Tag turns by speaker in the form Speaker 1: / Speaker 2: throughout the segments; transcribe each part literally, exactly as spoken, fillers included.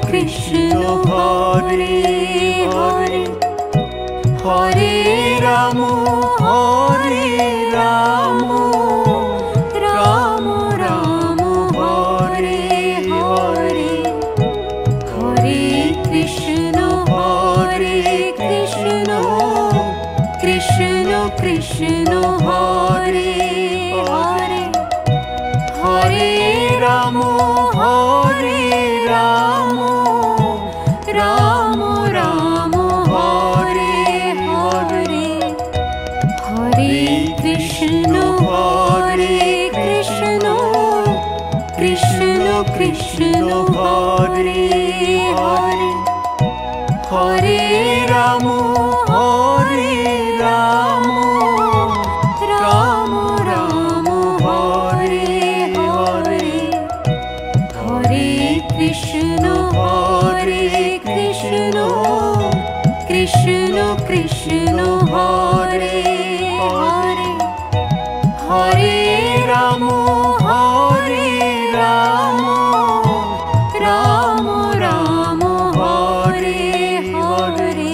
Speaker 1: Krishna Hare Hare, Hare Ram Hare Ram, Ram Ram Hare Hare, Hare Krishna Hare Krishna, Krishna Krishna Hare Hare, Hare Ram Hare Ram, Ram Ram Hare Hare, Hare Krishna Hare Krishna, Krishna Krishna Hare Hare, Hare Ram Hare Ram, Ram Ram Hare Hare, Hare Krishna Hare Krishna, Krishna Krishna Hare Hare, Hare Ram Hare Ram, Ram Ram Hare Hare.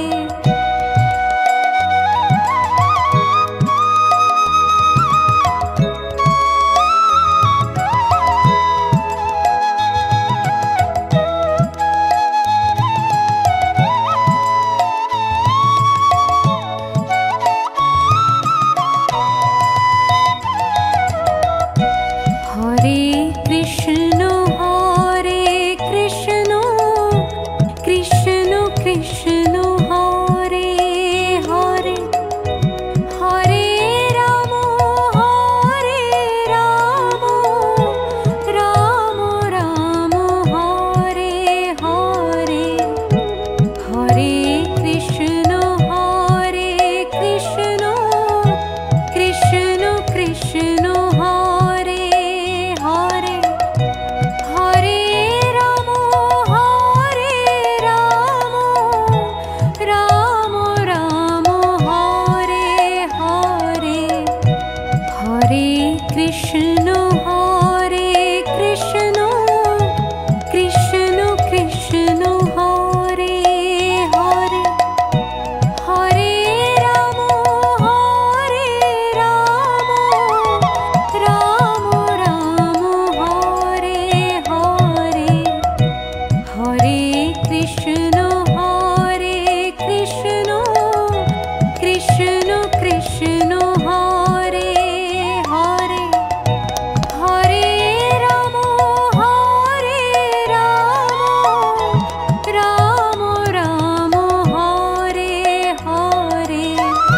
Speaker 1: Hare Krishna Hare Krishna, Krishna Krishna Hare Hare, Hare Ram Hare Ram, Ram Ram Hare Hare, Hare Krishna Hare Krishna, Krishna Krishna Hare Hare, Hare Ram Hare Ram, Ram Ram Hare Hare, Hare Krishna Hare Krishna, Krishna Krishna Hare Hare, Hare Ram Hare Ram, Ram Ram Hare Hare, Hare Krishna Hare Krishna, Krishna Krishna Hare Hare, Hare Ram Hare Ram, Ram Ram Hare Hare.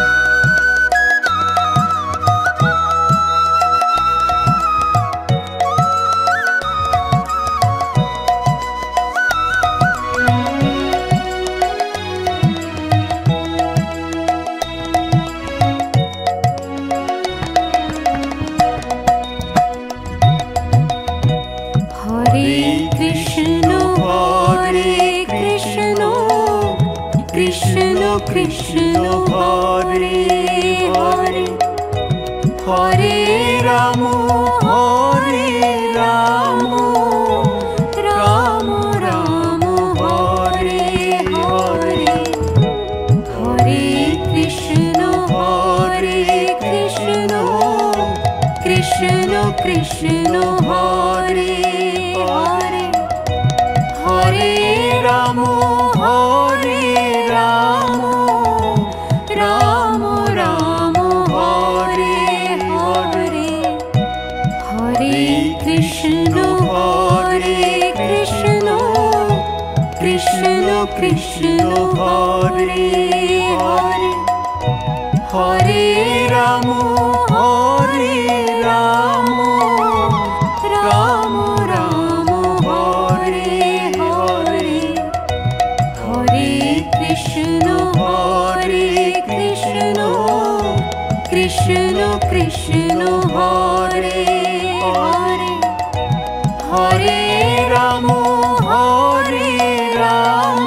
Speaker 1: Hare Krishna Hare Krishna, Krishna Krishna Hare Hare, Hare Ram Hare Ram, Ram Ram Hare Hare, Hare Krishna Hare Krishna, Krishna Krishna Hare Hare, Hare Ram Hare Ram, Ram Ram Hare Hare, Hare Krishna Hare Krishna, Krishna Krishna Hare Hare, Hare Ram Hare Ram, Ram Ram Hare Hare, Hare Krishna Hare Krishna, Krishna Krishna Hare Hare, Hare Ram Hare Ram,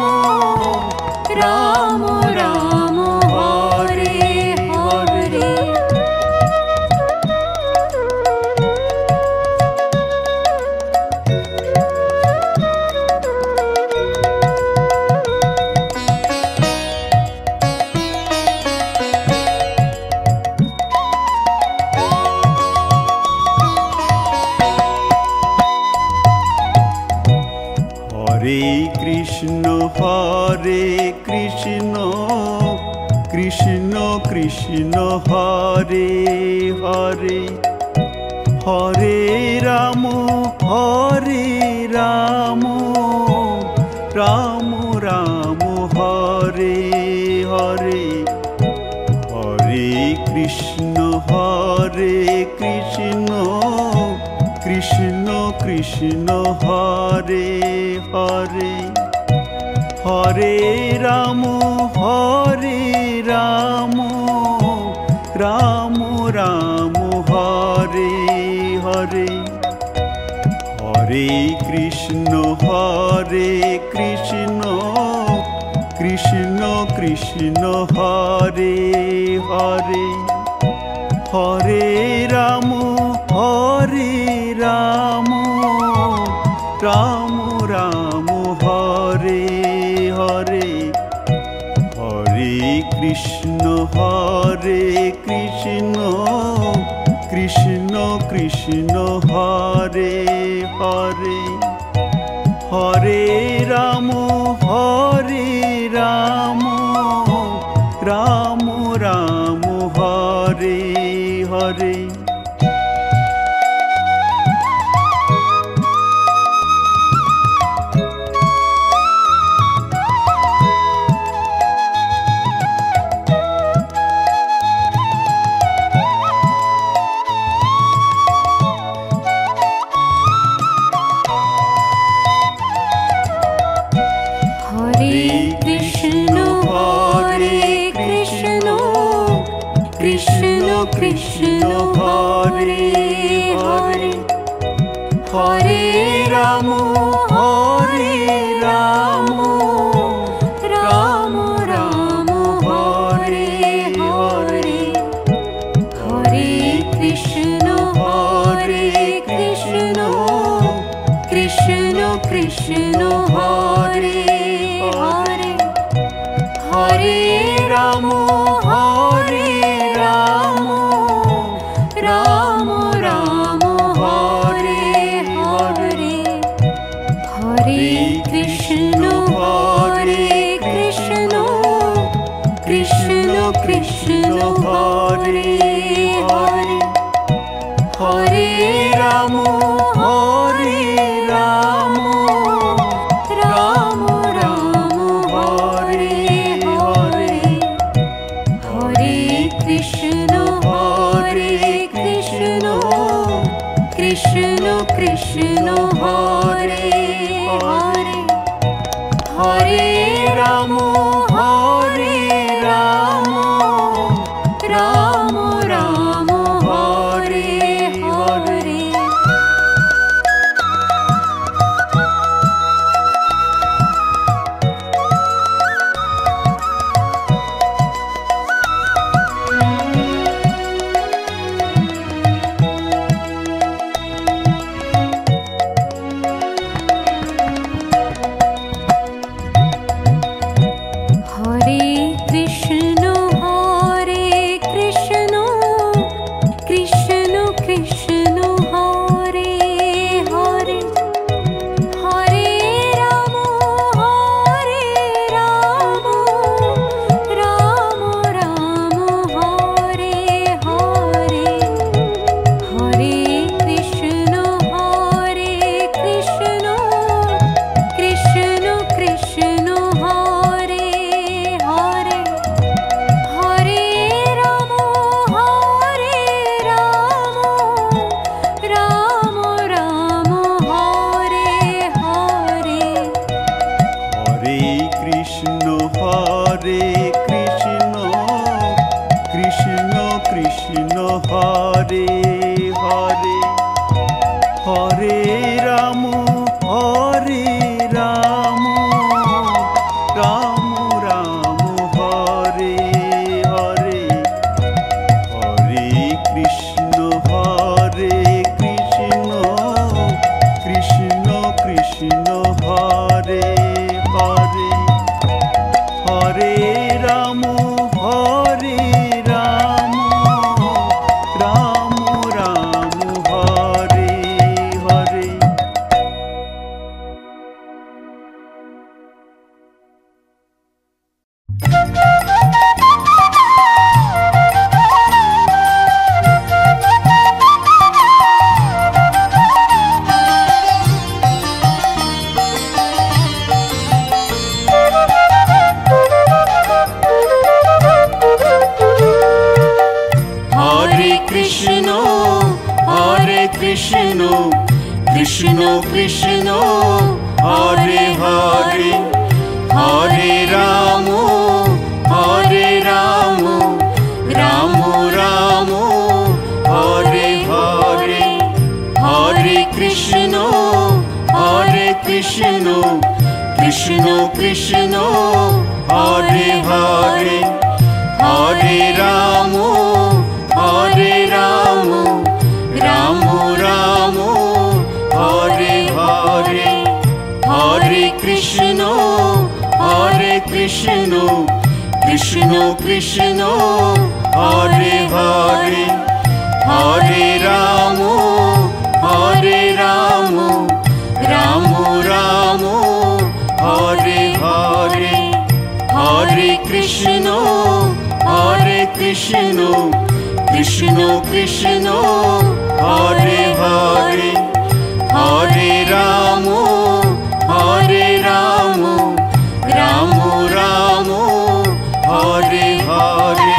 Speaker 1: Ram Ram Hare Hare.
Speaker 2: Krishna Hare Krishna Krishna Krishna Hare Hare Hare Ram Hare Ram Ram Ram Hare Hare Hare Krishna Hare Krishna Krishna Krishna Hare Hare Hare Ram Hare Ram Ram Ram Hare Hare Hare Krishna Hare Krishna Krishna Krishna Hare Hare Hare Ram Hare Ram Ram Ram Hare Hare Hare Krishna Hare Krishna Krishna Krishna Hare Hare Hare Ram Hare Ram Ram Ram Hare Hare
Speaker 1: Krishna Hare Hare Hare Ram Hare Ram Ram Ram Hare Hare Hare Krishna Hare Krishna Krishna Krishna Hare Hare Hare Ram Hare Ram Ram Ram Hare Hare Hare Krishna Hare Krishna Krishna Krishna Hare Hare Hare Ram Hare Ram Ram Ram Hare Hare Hare Krishna Hare Krishna Krishna Krishna Hare Hare Hare Ram Hare Ram Ram Ram Hare Hare
Speaker 2: Krishna Hare Hare Hare Ram Hare Ram Ram Ram Hare Hare Hare Krishna Hare Krishna Krishna Krishna Hare Hare Hare Ram Hare Ram Ram Ram Hare Hare Hare Krishna Hare Krishna Krishna Krishna Hare Hare Hare Ram Hare Ram Ram Ram Hare Hare Hare Krishna Hare Krishna Krishna Krishna Hare Hare Hare Ram Hare Ram Ram Ram Hare Hare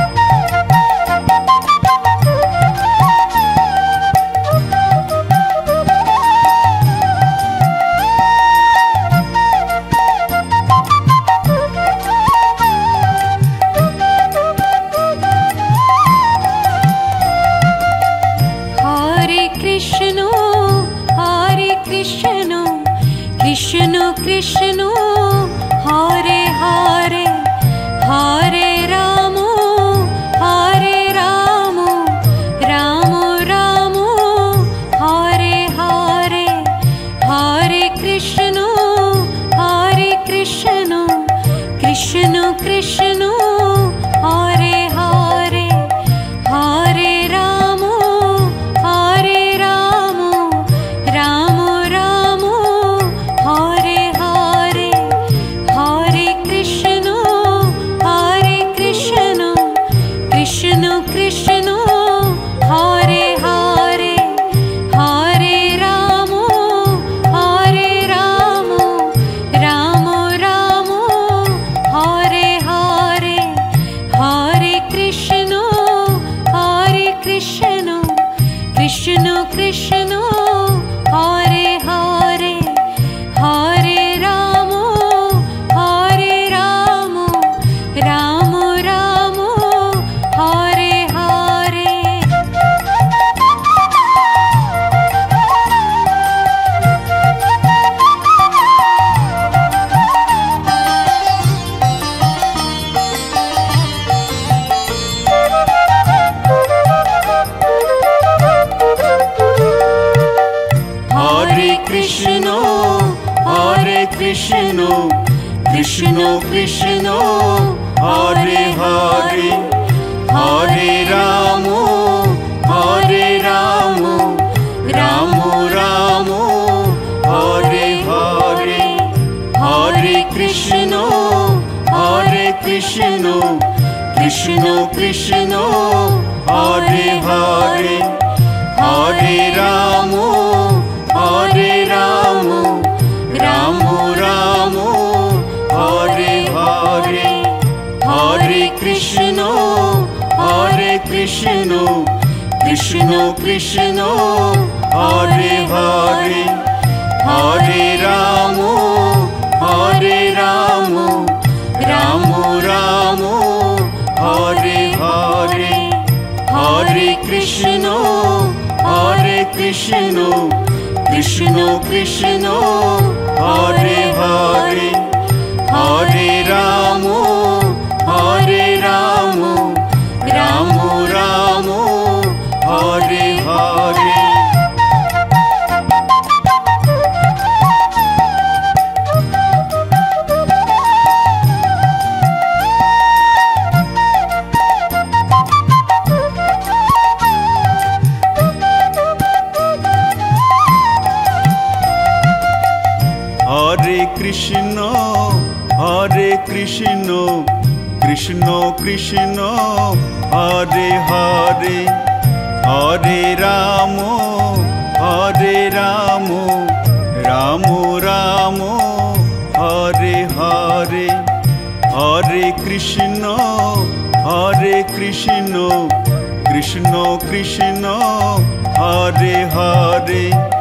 Speaker 1: Krishna Krishna Hare Hare Hare Rama Hare Rama Rama Rama Hare Hare Hare Krishna Hare Krishna Krishna Krishna Hare Hare Hare Rama Hare Rama Rama Rama Hare Hare Hare Krishna Hare Krishna Krishna Krishna Hare Hare Hare Rama Hare Rama Rama Rama Hare Hare Hare Krishna Hare Krishna Krishna Krishna Hare Hare Hare Rama Hare Rama Rama Rama Hare Hare Hare Krishna Hare Krishna Krishna Krishna Hare Hare Hare Rama Hare Rama Rama Rama Hare Hare Hare Krishna Hare Krishna Krishna Krishna Hare Hare Hare Rama Hare Rama Rama Rama Hare Hare Hare Krishna Hare Krishna Krishna Krishna Hare Hare Hare Rama Hare Rama Rama Rama Hare Hare Hare Krishna Hare Krishna Krishna Krishna Hare Hare Hare Rama Hare Rama Rama Rama Hare Hare Hare Krishna Hare Krishna Krishna Krishna Hare Hare Hare Rama Hare Rama Rama Rama Hare Hare Hare Krishna Hare Krishna Krishna Krishna Hare Hare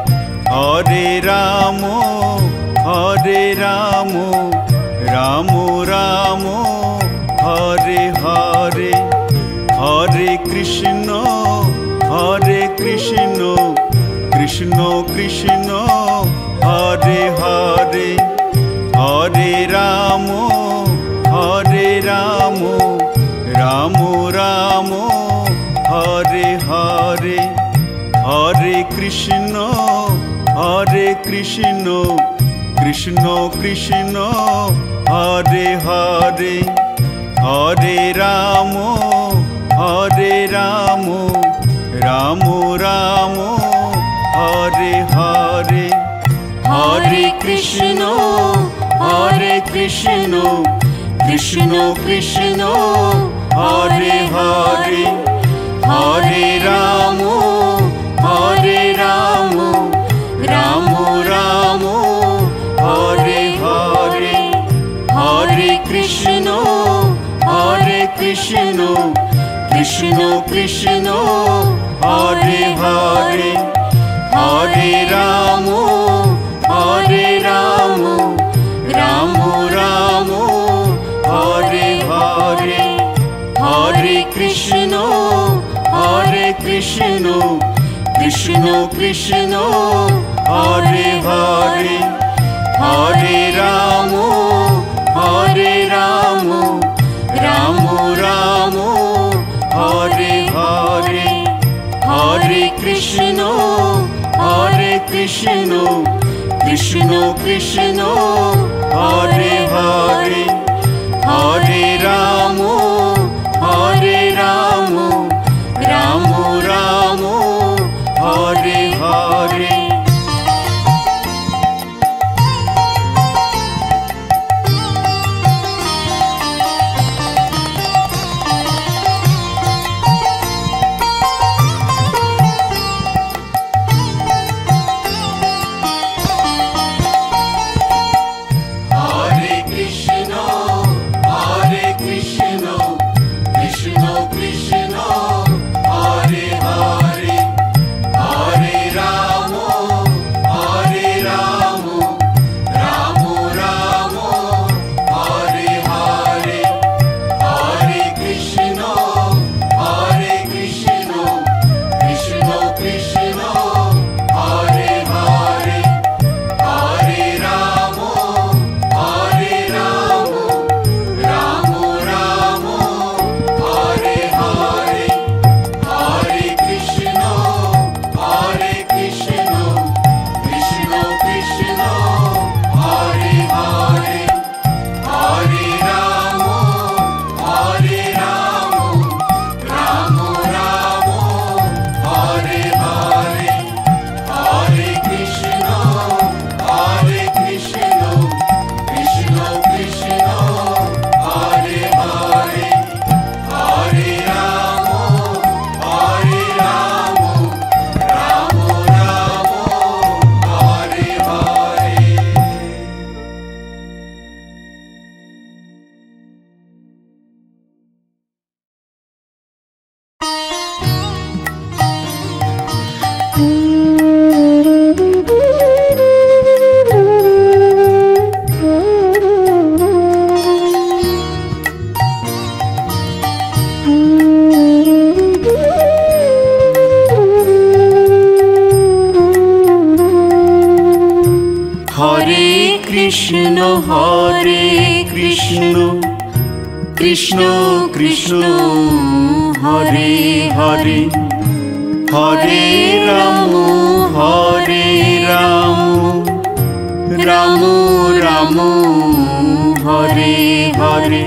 Speaker 1: Hare Ram Hare Ram Ram Ram Hare Hare Hare Krishna Hare Krishna Krishna Krishna Hare Hare Hare Ram Hare Ram Ram Ram Hare Hare Hare Krishna Hare Krishna Krishna Krishna Hare Hare Hare Ram Hare Ram Ram Ram Hare Hare Hare Krishna Hare Krishna Krishna Krishna Hare Hare Hare Ram Hare Ram Ram Ram Hare Hare Hare Krishna Hare Krishna Krishna Krishna Hare Hare Hare Ram Hare Ram Ram Ram Hare Hare Hare Krishna Hare Krishna Krishna Krishna Hare Hare Hare Ram Hare Ram Ram Ram Hare Hare Hare Krishna Hare Krishna Krishna Krishna Hare Hare Hare Ram Hare Ram Ram Ram Hare Hare
Speaker 2: Krishna Hare Krishna Krishna Krishna Hare Hare Hare Ram Hare Ram Ram Ram Hare Hare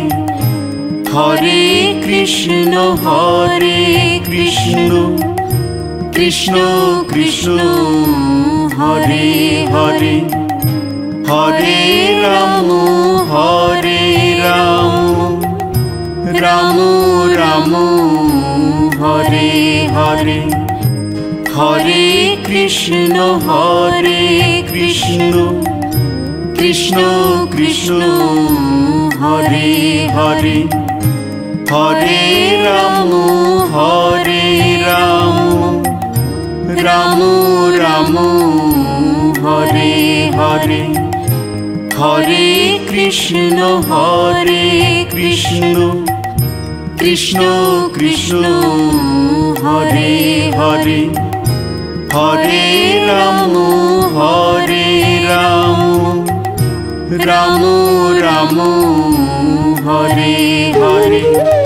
Speaker 2: Hare Krishna Hare Krishna Krishna Krishna Hare Hare Hare Ram Hare Ram Ram Ram Hare Hare Hare Krishna Hare Krishna Krishna Krishna Hare Hare Hare Ram Hare Ram Ram Ram Hare Hare Hare Krishna Hare Krishna Krishna Krishna Hare Hare Hare Ram Hare Ram Ram Ram Hare Hare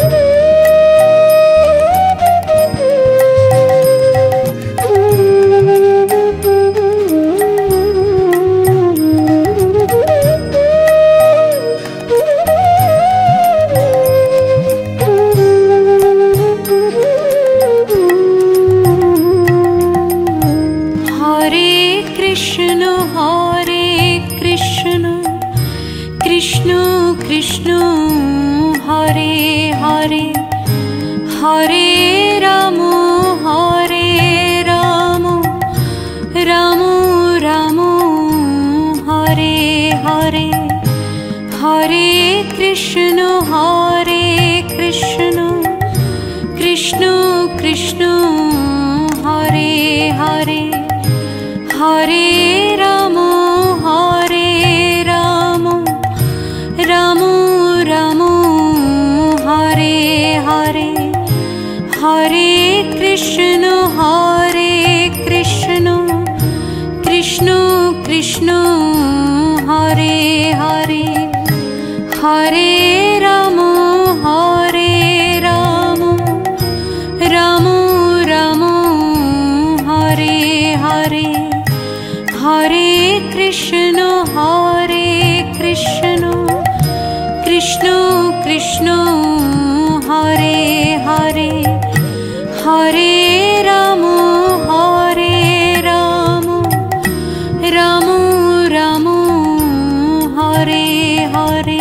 Speaker 3: Krishna Hare Hare Hare Ram Hare Ram Ram Ram Hare Hare Hare Krishna Hare Krishna Krishna Krishna Hare Hare Hare Ram Hare Ram Ram Ram Hare Hare Hare Krishna Hare Krishna Krishna Krishna Hare Hare Hare Ram Hare Ram Ram Ram Hare Hare Hare Krishna Hare Krishna Krishna Krishna Hare Hare Hare Ram Hare Ram Ram Ram Hare Hare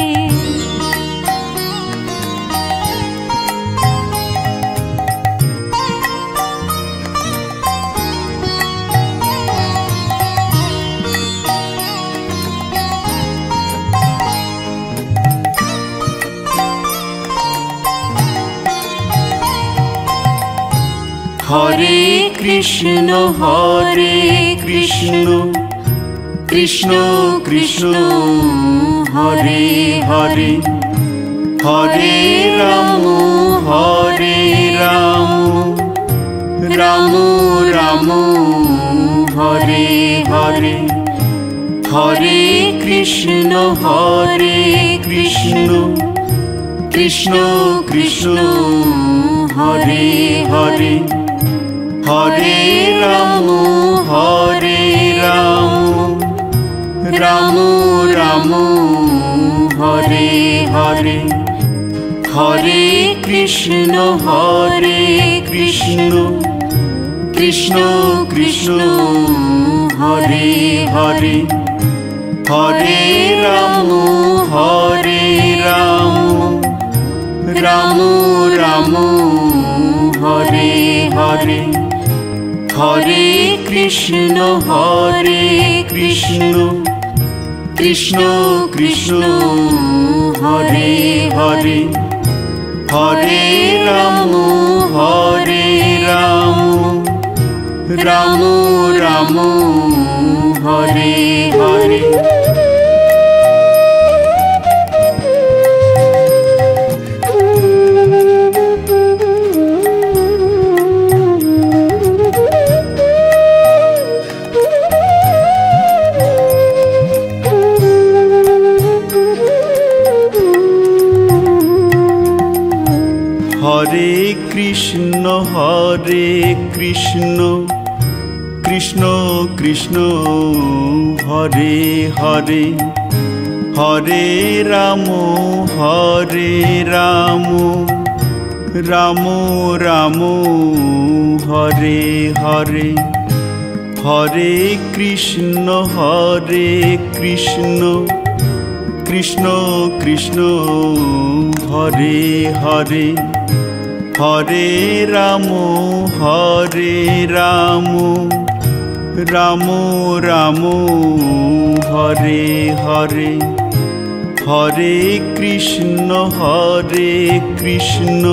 Speaker 2: Hare Krishna Hare Krishna Krishna Krishna Hare Hare Hare Ram Hare Ram Ram Ram Hare Hare Hare Krishna Hare Krishna Krishna Krishna Hare Hare Hare Ram Hare Ram Ram Ram Hare Hare Hare Krishna Hare Krishna Krishna Krishna Hare Hare Hare Ram Hare Ram Ram Ram Hare Hare Hare Krishna Hare Krishna Krishna Krishna Hare Hare Hare Ram Hare Ram Ram Ram Hare Hare
Speaker 1: Hare Krishna Hare Krishna Krishna Krishna Hare Hare Hare Ram Hare Ram Ram Ram Hare Hare Hare Krishna Hare Krishna Krishna Krishna Hare Hare Hare Ram Hare Ram Ram Ram Hare Hare Hare Krishna Hare Krishna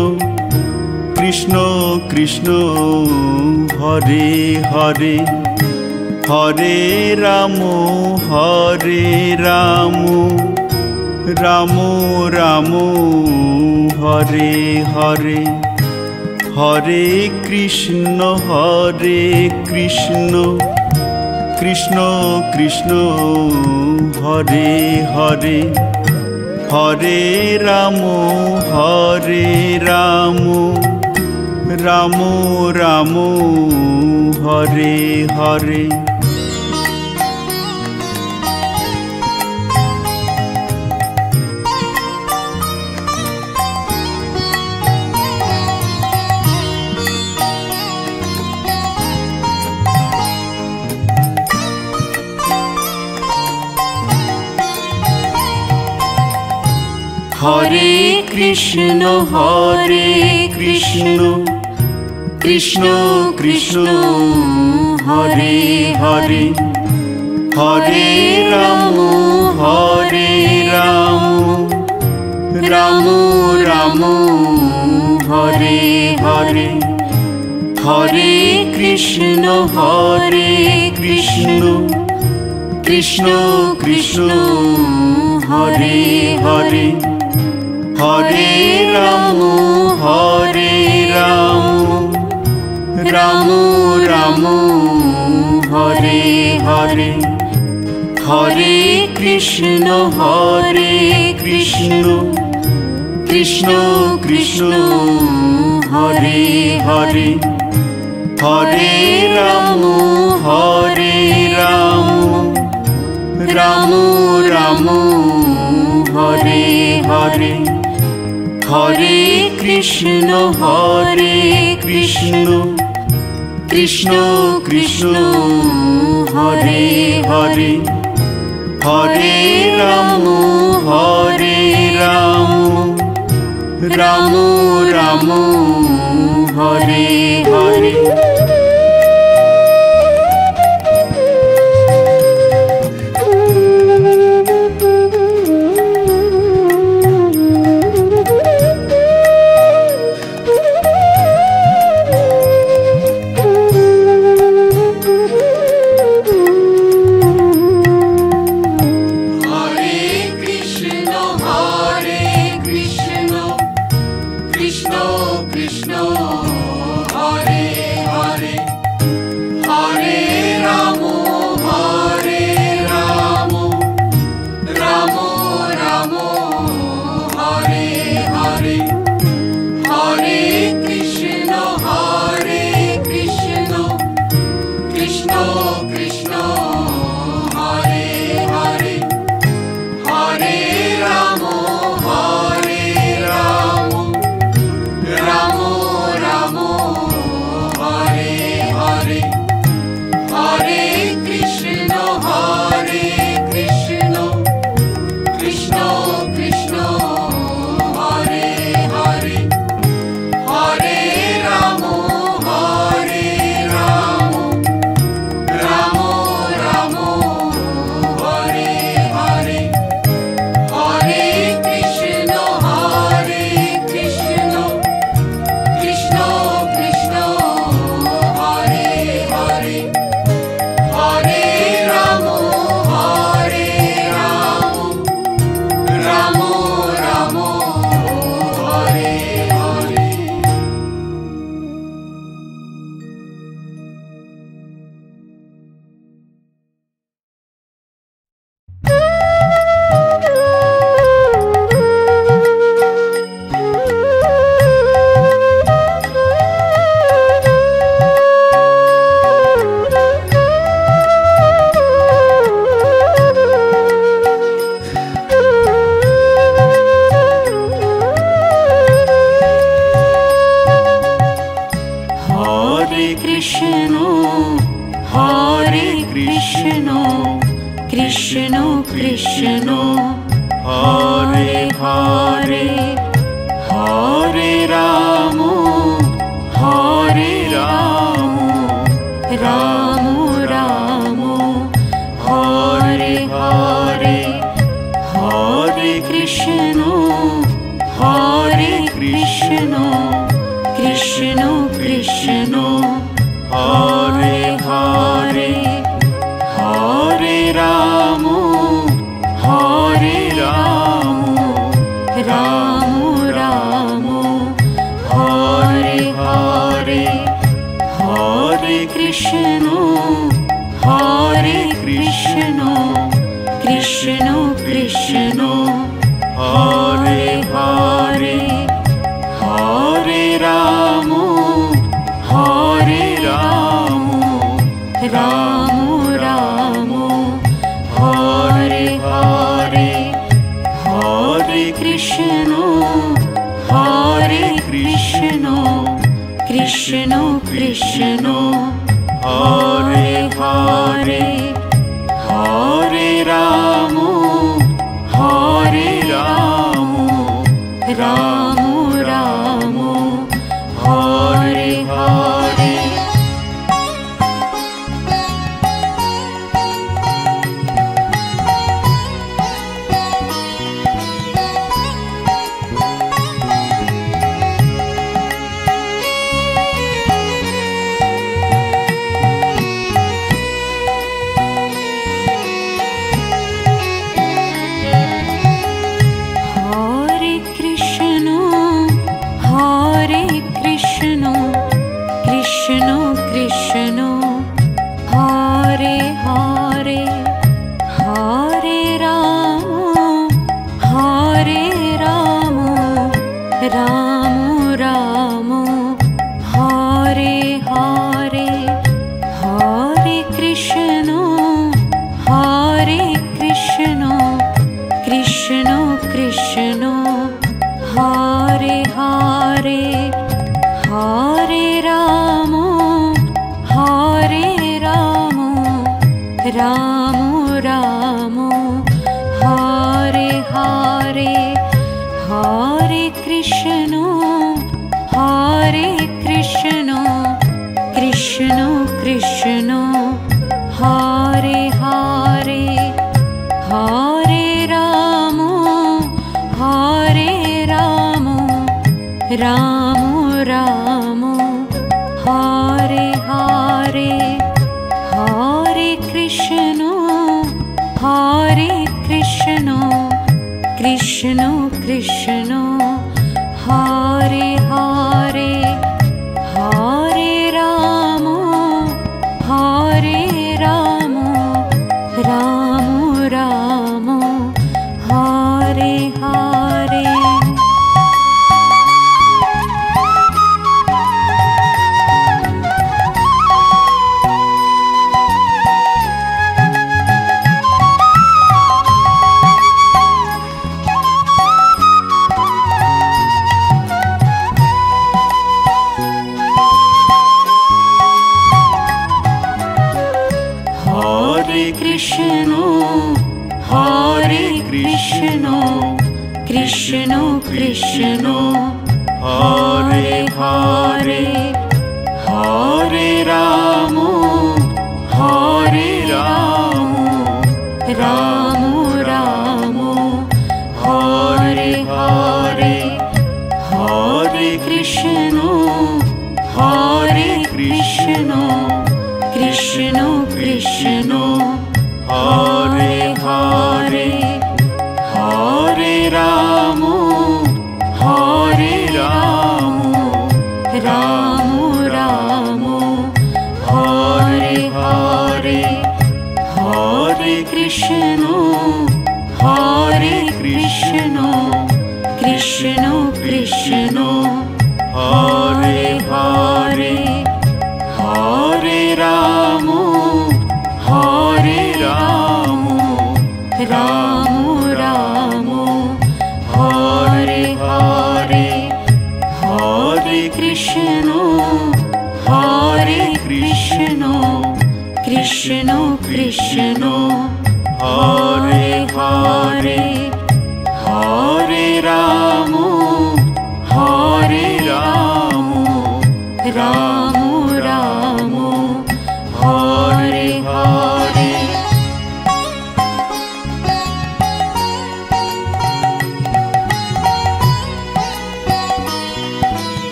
Speaker 1: Krishna Krishna Hare Hare Hare Ram Hare Ram Ram Ram Hare Hare Hare Krishna Hare Krishna Krishna Krishna Hare Hare Hare Ram Hare Ram Ram Ram Hare Hare Hare Krishna Hare Krishna Krishna Krishna Hare Hare Hare Ram Hare Ram Ram Ram Hare Hare Hare Krishna Hare Krishna Krishna Krishna Hare Hare Hare Ram Hare Ram Ram Ram Hare Hare Hare Krishna Hare Krishna Krishna Krishna Hare Hare Hare Ram Hare Ram Ram Ram Hare Hare Hare Krishna Hare Krishna Krishna Krishna Hare Hare Hare Ram Hare Ram Ram Ram Hare Hare Hare Rama, Hare Rama, Rama Rama, Hare Hare, Hare Krishna, Hare Krishna, Krishna Krishna, Hare Hare, Hare Rama, Hare Rama, Rama Rama, Hare Hare, Hare Krishna, Hare Krishna, Krishna Krishna, Hare Hare, Hare Rama, Hare Rama, Rama Rama, Hare Hare.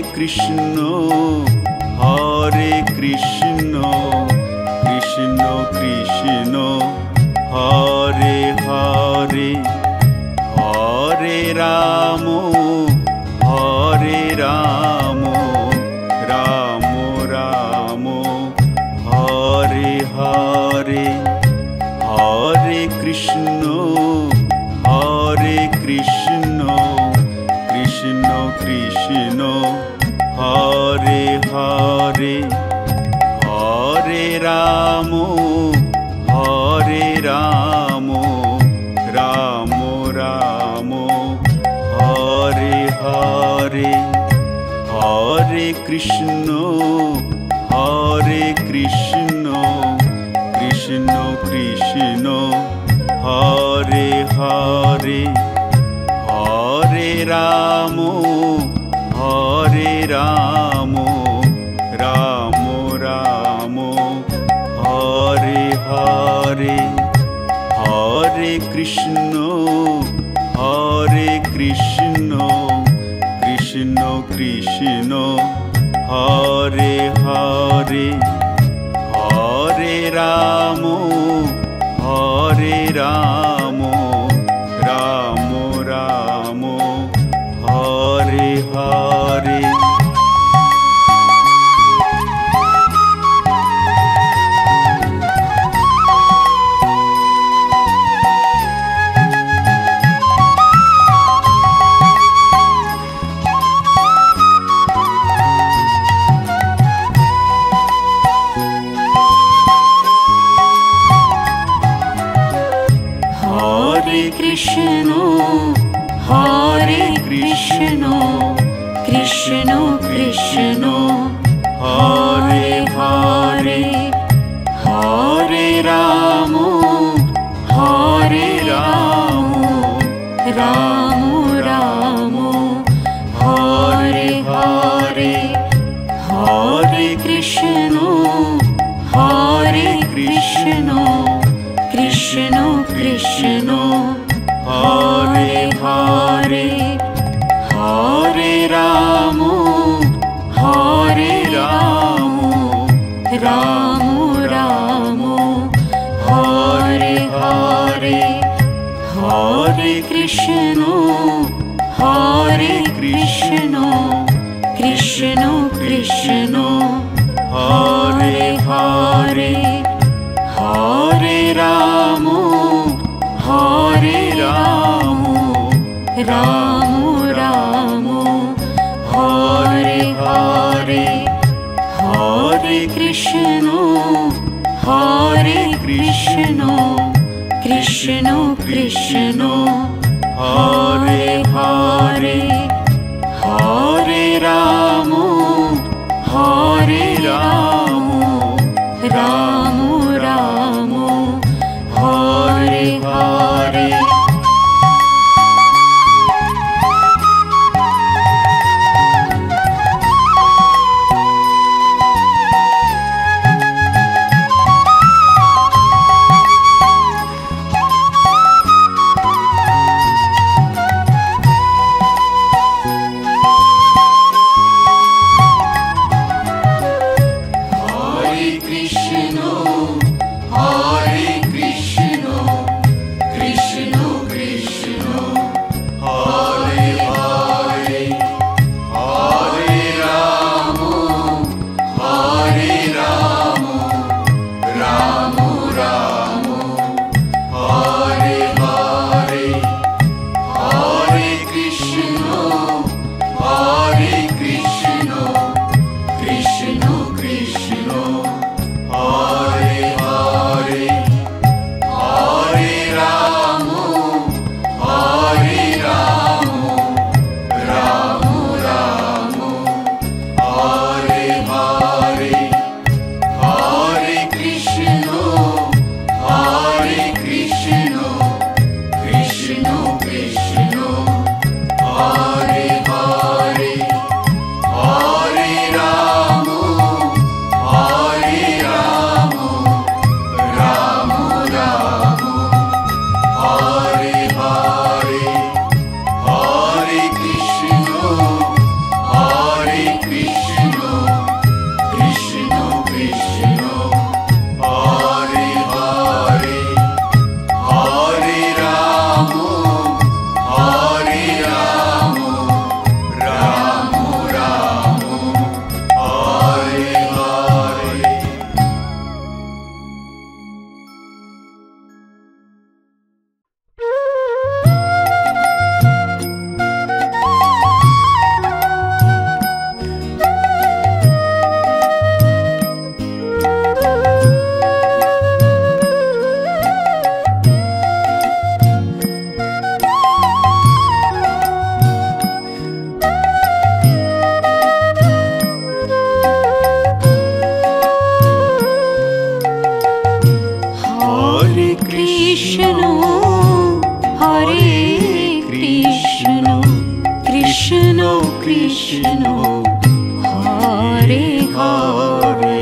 Speaker 2: Krishna Hare Krishna Krishna Krishna Hare Hare Hare Ram Hare Ram Ram Ram Hare Hare Hare Krishna Hare Krishna Krishna Krishna Hare Hare Hare Ram Hare Ram Ram Ram Hare Hare Hare Krishna Hare Krishna Krishna Krishna Hare Hare Hare Ram Hare Ram Ram Ram Hare Hare Hare Krishna Hare Krishna Krishna Krishna Hare Hare Hare Ram Hare Ram Ram Ram Hare Hare
Speaker 3: Krishna Hare Krishna Krishna Krishna Hare Hare Hare Ram Hare Ram Ram Ram Hare Hare Hare Krishna Hare Krishna Krishna Krishna Hare Hare Hare Ram Hare Ram Ram Ram Hare Hare Hare Krishna Hare Krishna Krishna Krishna Hare Hare Hare Ram Hare Ram Ram Ram Hare Hare Hare Krishna Hare Krishna Krishna Krishna Hare Hare Hare Ram Hare Ram Ram Ram Hare Hare Krishna, Krishna Krishna, Hare Hare,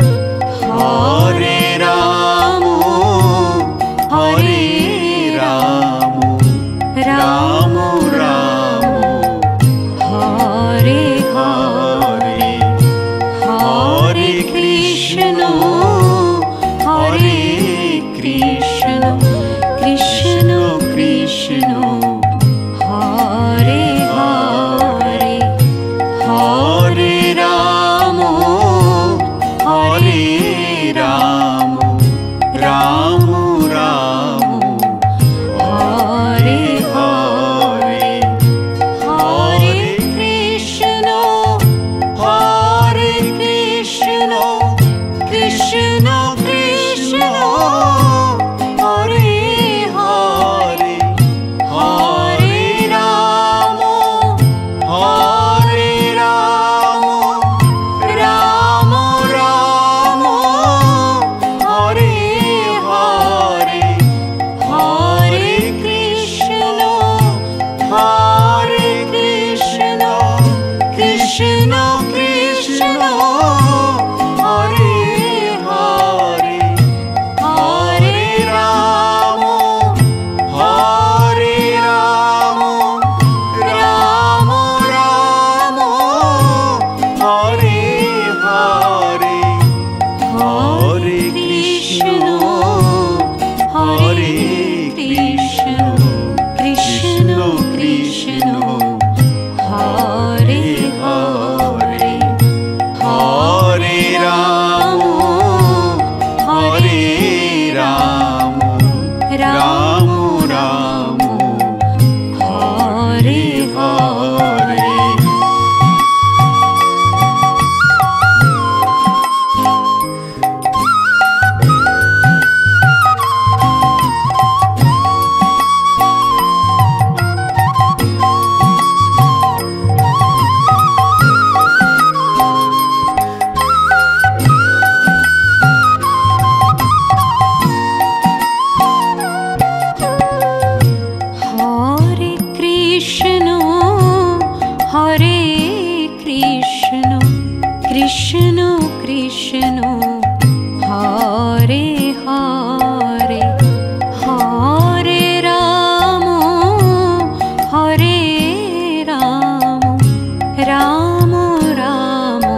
Speaker 3: Hare Rama, Hare Rama, Rama Rama, Hare Hare, Hare Krishna, Hare Krishna, Krishna Krishna, Hare Hare, Hare Rama, Hare Rama, Rama Rama, Hare Hare, Hare Krishna, Hare Krishna, Krishna Krishna, Hare Hare, Hare Rama, Hare Rama, Rama Rama, Hare Hare, Hare Krishna, Hare Krishna, Krishna Krishna, Hare Hare, Hare Rama, Hare Rama, Rama Rama, Hare Hare, Hare Krishna, Hare Krishna, Krishna Krishna, Hare Hare, Hare Rama, Hare Rama, Rama Rama, Hare Hare. Hare Krishna, Hare Krishna, Krishna Krishna, Hare Hare, Hare Rama, Hare Rama, Rama Rama,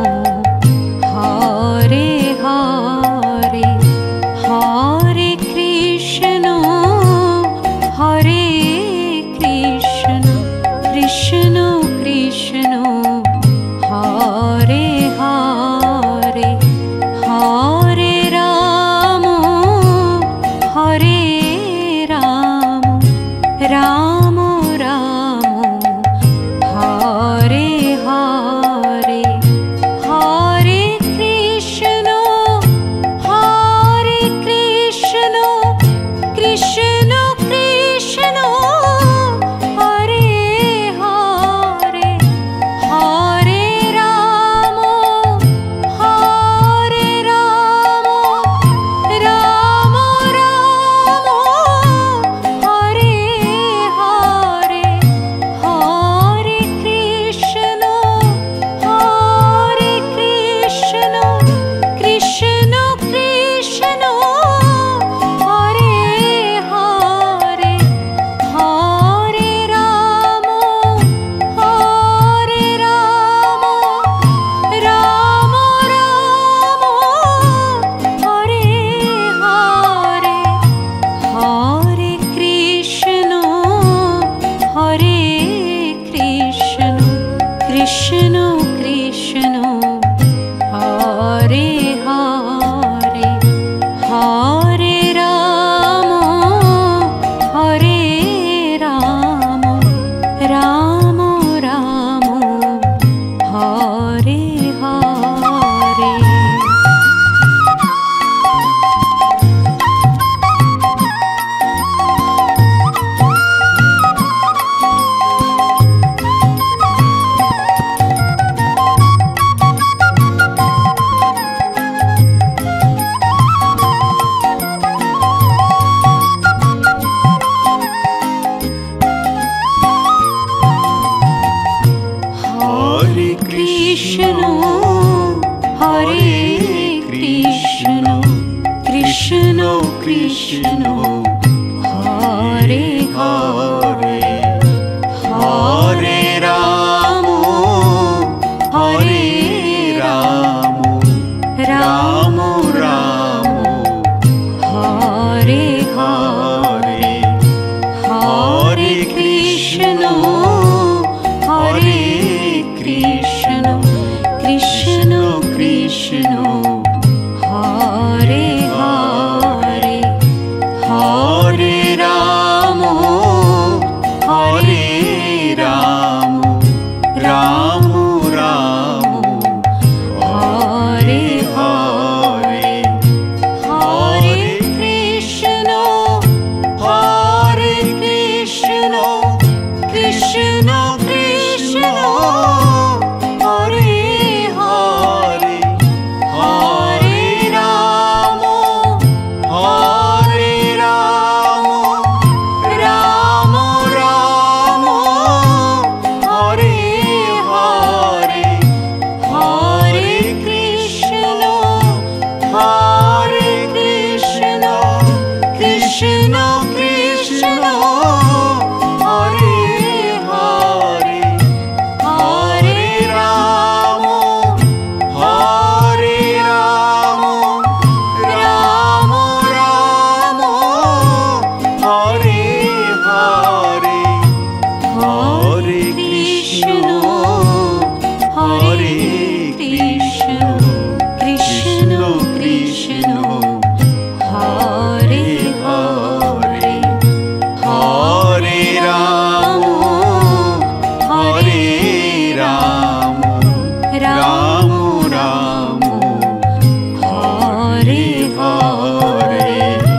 Speaker 3: Hare Hare, Hare Krishna, Hare Krishna, Krishna Hare Krishna Krishna Krishna Hare Hare Hare Rama Hare Rama Rama Rama Hare Hare Hare Krishna Hare Krishna Krishna Krishna Hare Hare Hare Rama Hare Rama Rama Rama Hare Hare Hare Krishna Hare Krishna Krishna Krishna Hare Hare Hare Rama Hare Rama Rama Rama Hare Hare Hare Krishna Hare Krishna Krishna Krishna Hare Hare Hare Rama Hare Rama Rama Rama Hare Hare Hare Krishna Hare Krishna Krishna Krishna Hare Hare Hare Rama Hare Rama Rama Rama Hare Hare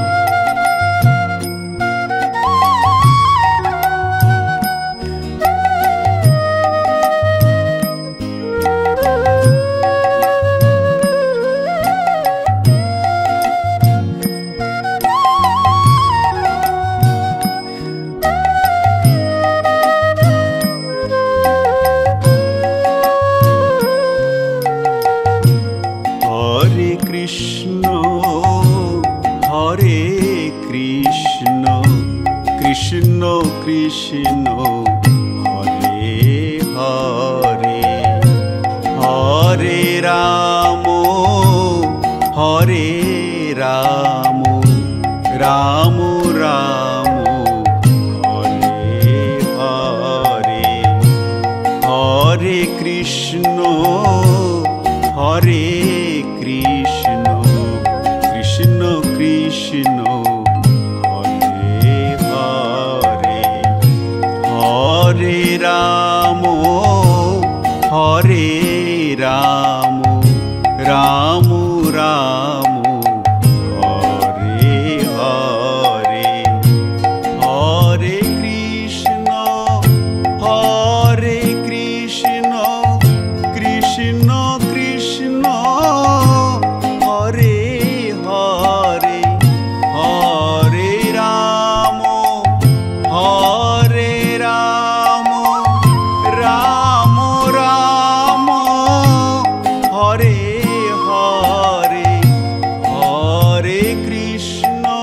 Speaker 3: Hare Krishna Hare Krishna Krishna Krishna Hare Hare Hare Rama Hare Rama Rama Rama Hare Hare Hare Krishna Hare Krishna Krishna Krishna Hare Hare Hare Rama Hare Rama Rama Rama Hare Hare Hare Krishna Hare Krishna Krishna Krishna Hare Hare Hare Rama Hare Rama Rama Rama Hare Hare Hare Krishna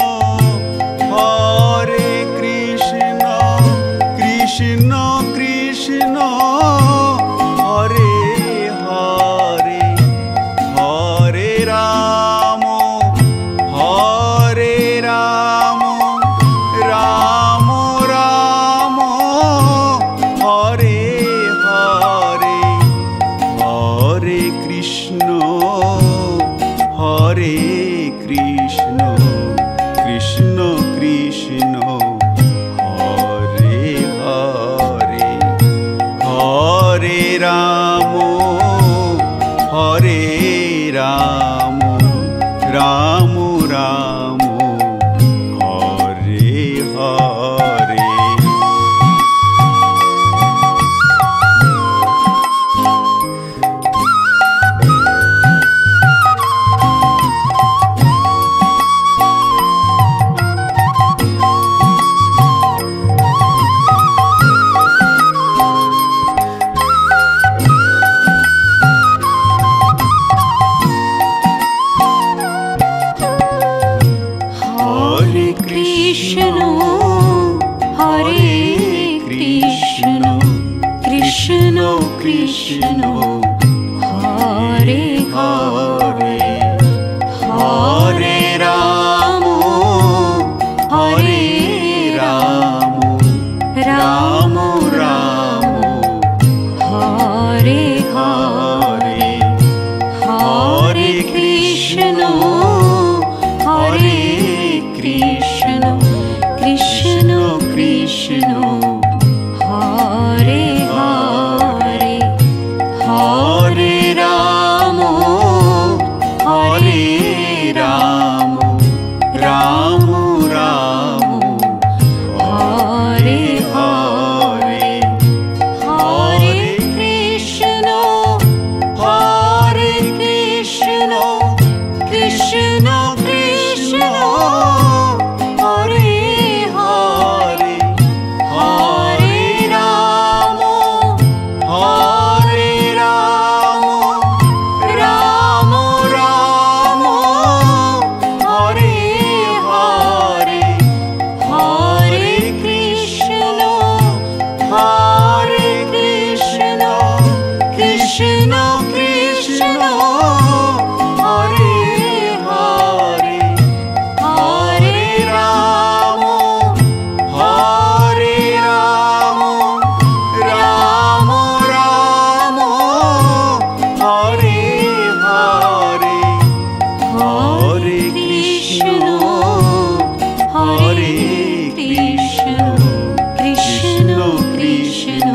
Speaker 3: Hare Krishna Krishna Krishna Hare Hare Hare Rama Hare Rama Rama Rama Hare Hare Hare Krishna Hare Krishna Krishna Krishna Hare Hare Krishna, Hare Hare, Hare Rama, Hare Rama, Rama Rama,
Speaker 1: Hare
Speaker 3: Hare,
Speaker 1: Hare Krishna, Hare Krishna, Krishna Krishna, Hare Hare, Hare Rama, Hare Rama,
Speaker 3: Rama Rama,
Speaker 1: Hare
Speaker 3: Hare,
Speaker 1: Hare Krishna, Hare Krishna, Krishna Krishna, Hare Hare, Hare Rama, Hare Rama, Rama Rama, Hare Hare, Hare Krishna, Hare Krishna, Krishna Krishna, Hare Hare, Hare Rama, Hare Rama, Rama Rama, Hare Hare, Hare Krishna, Hare Krishna, Krishna Krishna,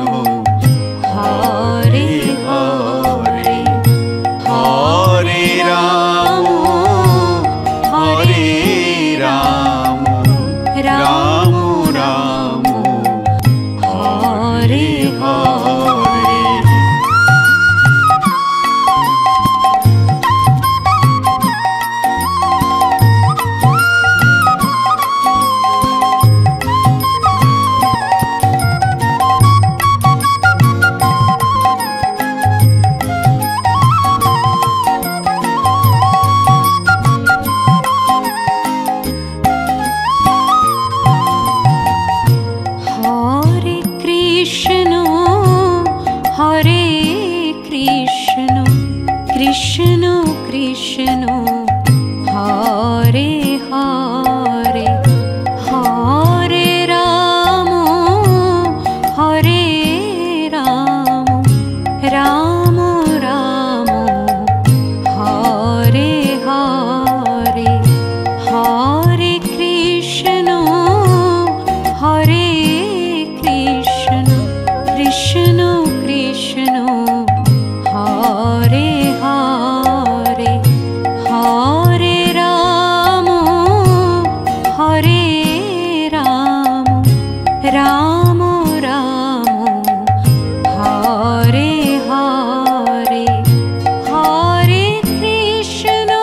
Speaker 1: Hare Hare, Hare Rama, Hare Rama, Rama Rama, Hare Hare. Hare Krishna, Hare Krishna, Krishna Krishna, Hare Hare, Hare Rama, Hare Rama, Rama Rama, Hare Hare, Hare Krishna, Hare Krishna, Krishna Krishna, Hare Hare, Hare Rama, Hare Rama, Rama Rama, Hare Hare, Hare Krishna,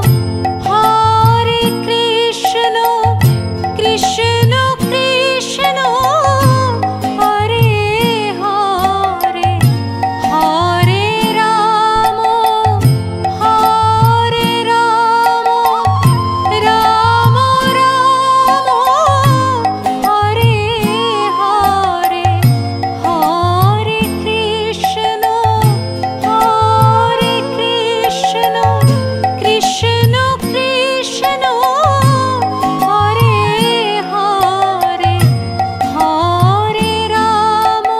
Speaker 1: Hare Krishna, Krishna Krishna, Hare Hare, Hare Rama, Hare Rama, Rama Rama, Hare Hare, Hare Krishna, Hare Krishna, Krishna Krishna, Hare Hare, Hare Rama,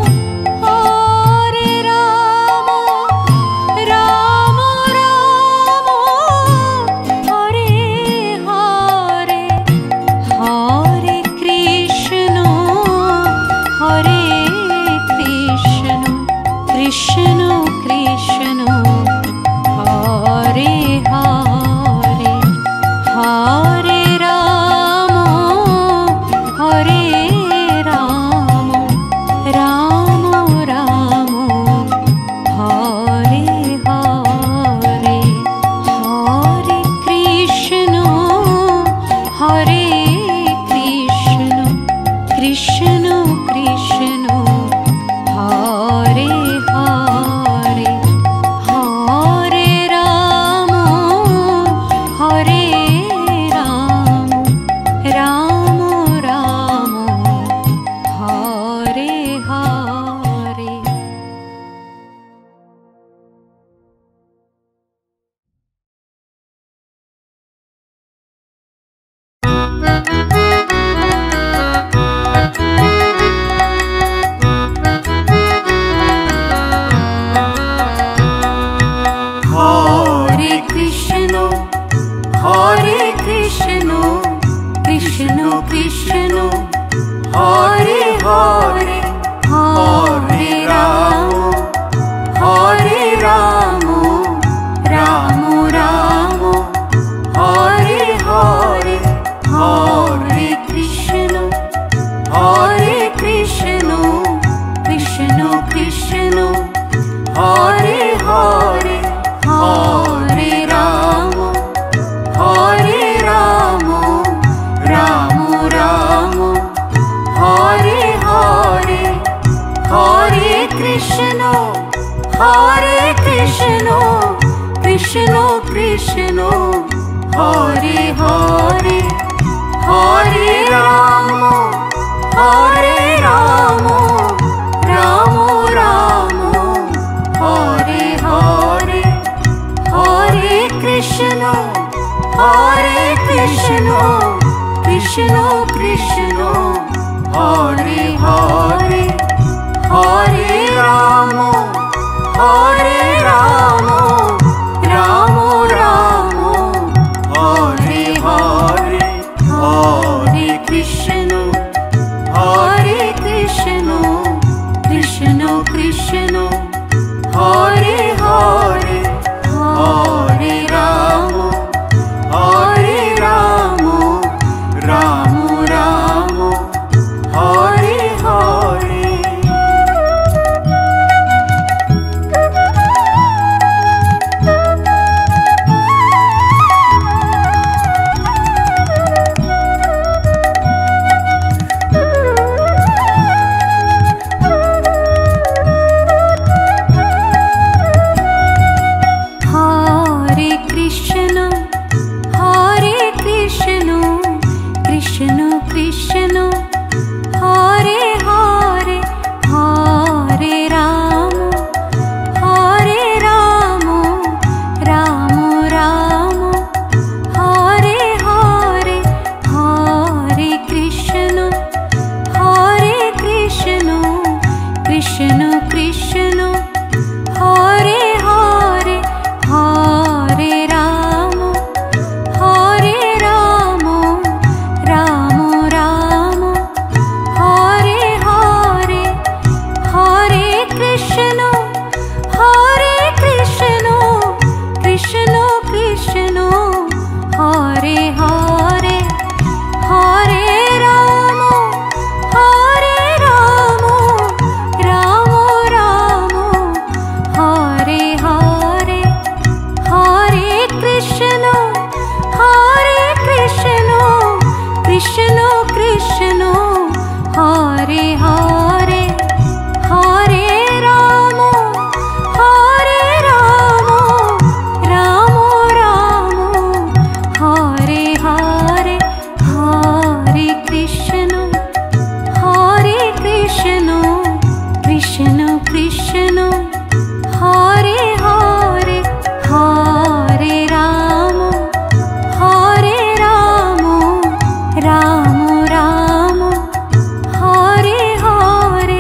Speaker 1: Hare Rama, Rama Rama, Hare Hare, Hare Krishna, Hare Krishna, Krishna Krishna, Hare Hare, Hare Rama, Hare Rama, Rama Rama, Hare Hare, Hare Krishna, Hare Krishna, Krishna Krishna, Hare Hare. Hare Krishna, Krishna Krishna, Hare Hare, Hare Rama, Hare Rama, Rama Rama, Hare Hare, Hare Krishna, Hare Krishna, Krishna Krishna, Hare Hare, Hare Rama, Hare Rama, Rama Rama, Hare Hare, Hare Krishna, Hare Krishna, Krishna Krishna, Hare Hare, Hare Rama, Hare Rama, Rama Rama, Hare Hare. Hare Krishna, Hare Krishna, Krishna Krishna, Hare Hare, Hare Rama, Hare Rama, Rama Rama, Hare Hare, Hare Krishna, Hare Krishna, Krishna Krishna, Hare Hare, Hare Rama, Hare Rama, Rama Rama, Hare Hare, Hare Krishna, Hare Krishna, Krishna Krishna, Hare Hare, Hare Rama, Hare Rama, Rama Rama, Hare Hare, Hare Krishna, Hare Krishna, Krishna Krishna, Hare Hare, Hare Rama, Hare Rama, Rama Rama, Hare Hare, Hare Krishna, Hare Krishna, Krishna Krishna, Hare Hare, Hare Rama, Hare Rama, Rama Rama, Hare Hare.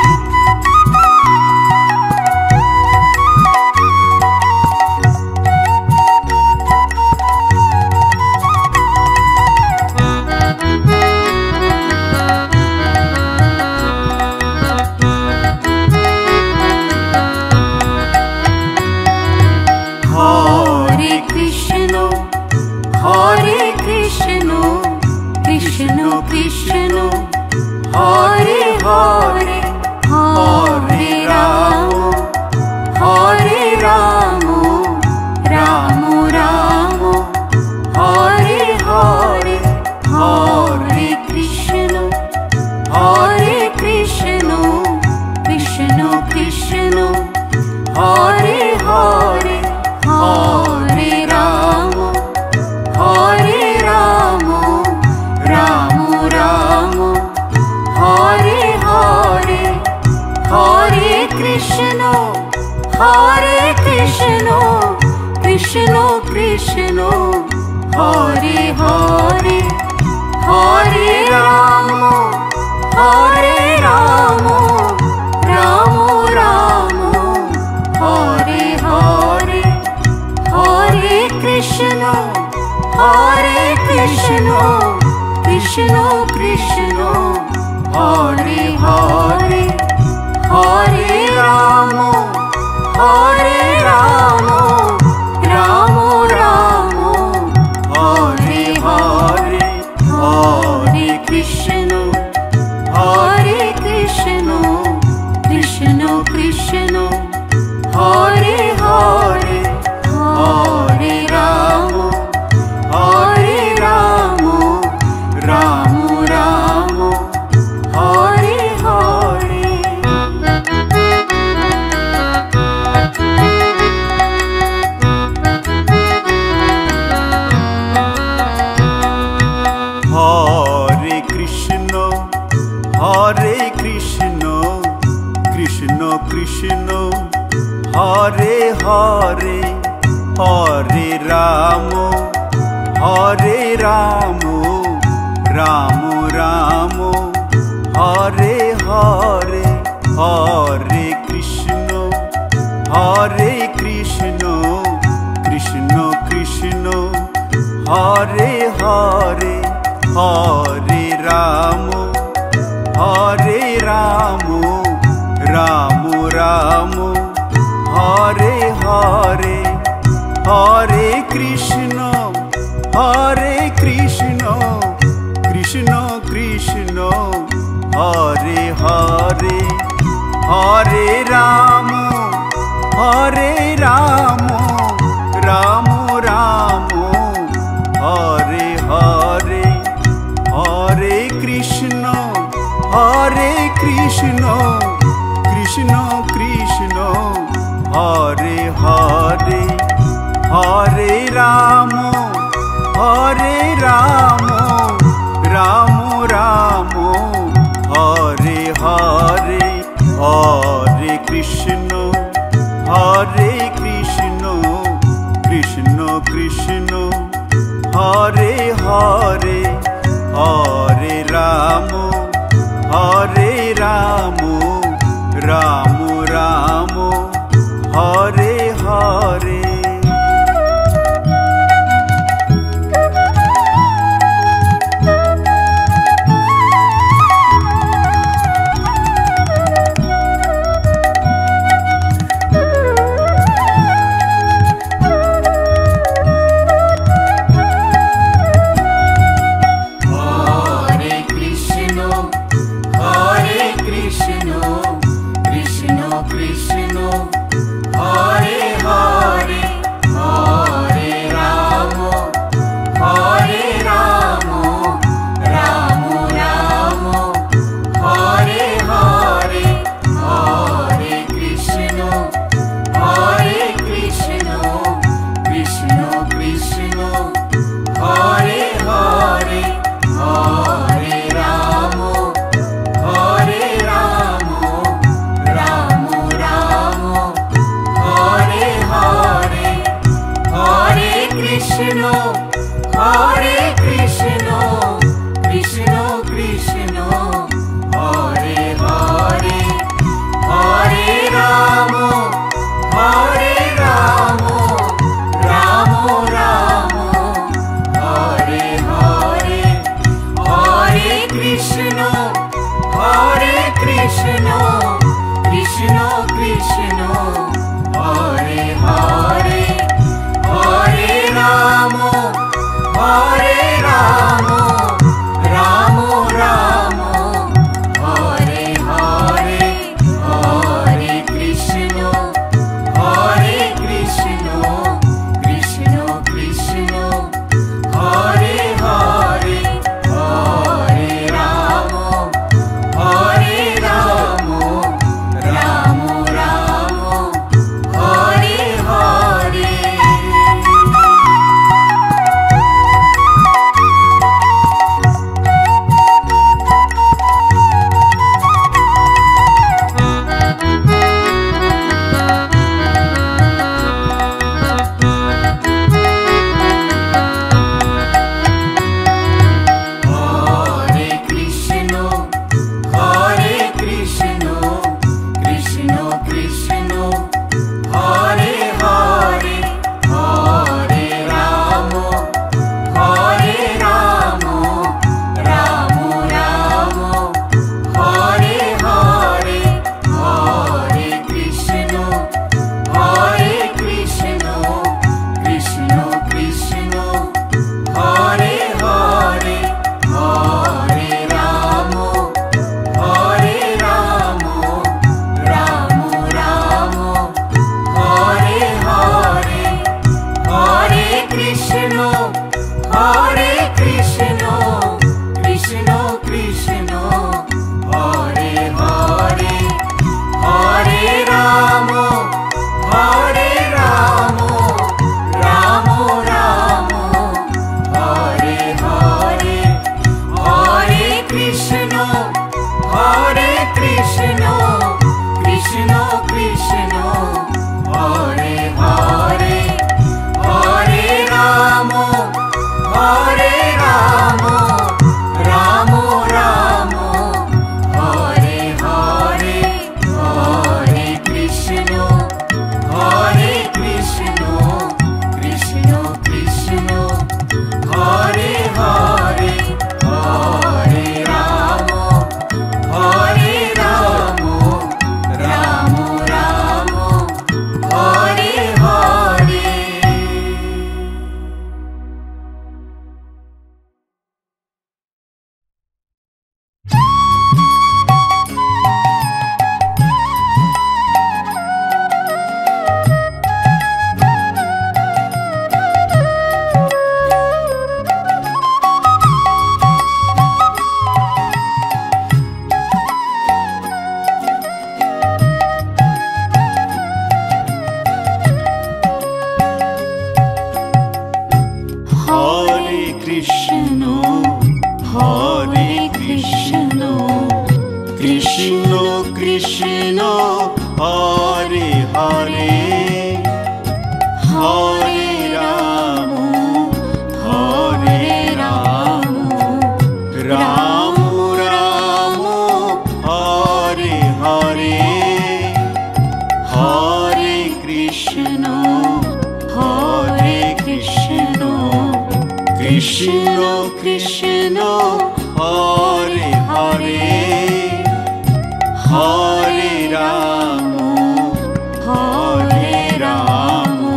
Speaker 1: Hare Krishna, Hare Krishna, Krishna Krishna, Hare Hare, Hare Rama, Hare Rama, Rama Rama, Hare Hare, Hare Krishna, Hare Krishna, Krishna Krishna, Hare Hare, Hare Rama, Hare Rama, Rama Rama, Hare Hare, Hare Krishna, Hare Krishna, Krishna Krishna, Hare Hare, Hare Rama, Hare Rama, Rama Rama, Hare Hare, Hare Krishna, Hare Krishna, Krishna Krishna, Hare Hare, Hare Rama, Hare Rama, Rama Rama, Hare Hare, Hare Krishna, Hare Krishna,
Speaker 2: Krishna Hare Hare Hare Ram Hare Ram Ram Ram Hare Hare Hare Krishna Hare Krishna Krishna Krishna Hare Hare Hare Ram Hare Ram Ram Ram Hare Hare Hare Krishna Hare Krishna Krishna Krishna Hare Hare Hare Ram Hare Ram Ram Ram Hare Hare Hare Krishna Hare Krishna Krishna Krishna Hare Hare Hare Ram Hare Ram Ram Ram Hare Hare Hare Krishna Hare Krishna Krishna Krishna Hare Hare Hare Ram Hare Ram Ram Ram Hare Hare
Speaker 1: Krishna
Speaker 3: Hare Hare, Hare Rama, Hare Rama, Rama Rama, Hare Hare, Hare Krishna, Hare Krishna, Krishna Krishna, Hare Hare, Hare Rama, Hare Rama,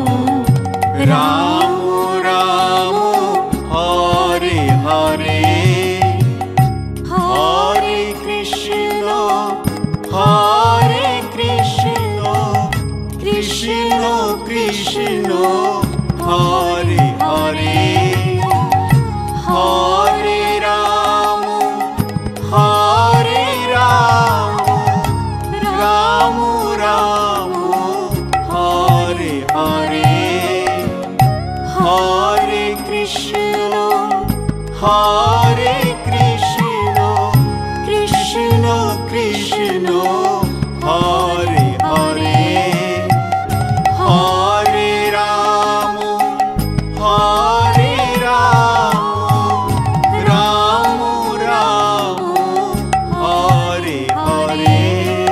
Speaker 3: Rama Rama, Hare Hare, Hare Krishna, Hare Krishna, Krishna Krishna, Hare Hare, Hare Rama, Hare Rama, Rama Rama, Hare Hare, Hare Krishna, Hare Krishna, Krishna Krishna, Hare Hare, Hare Rama, Hare Rama, Rama Rama, Hare Hare,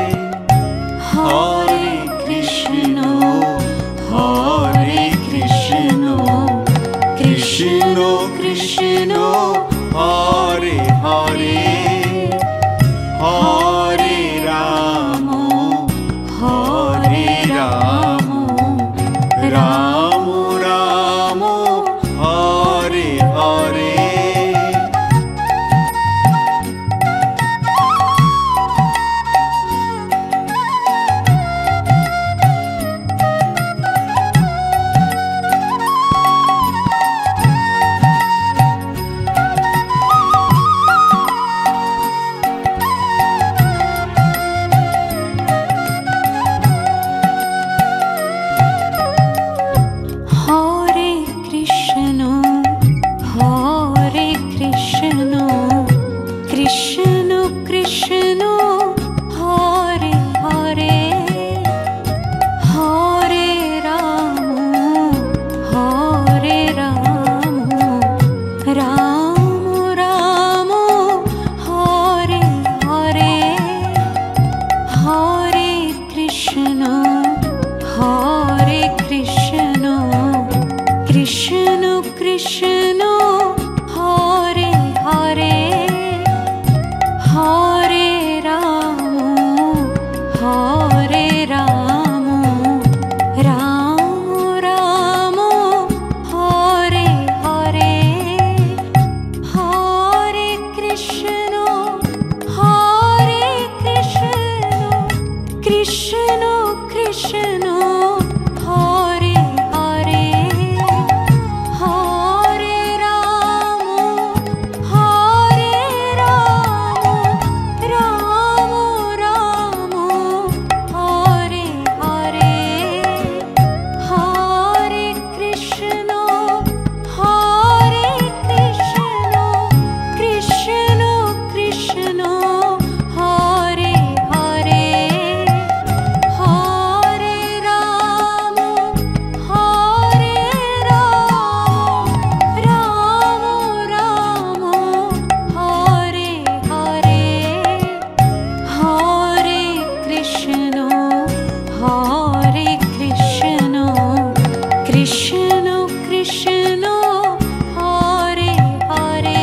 Speaker 3: Hare Krishna, Hare Krishna, Krishna Krishna, Hare Hare, Hare Rama, Hare Rama, Rama Rama, Hare Hare.
Speaker 1: Hare Krishna, Hare Krishna, Krishna Krishna, Hare Hare, Hare Rama, Hare Rama, Rama Rama, Hare Hare, Hare Krishna, Hare Krishna, Krishna Krishna, Hare Hare, Hare Rama, Hare Rama, Rama Rama, Hare Hare, Hare Krishna, Hare Krishna, Krishna Krishna, Hare Hare, Hare Rama, Hare Rama, Rama Rama, Hare Hare, Hare Krishna, Hare Krishna, Krishna Krishna, Hare Hare, Hare Rama, Hare Rama, Rama Rama, Hare Hare, Hare Krishna, Hare Krishna, Krishna Krishna, Hare Hare,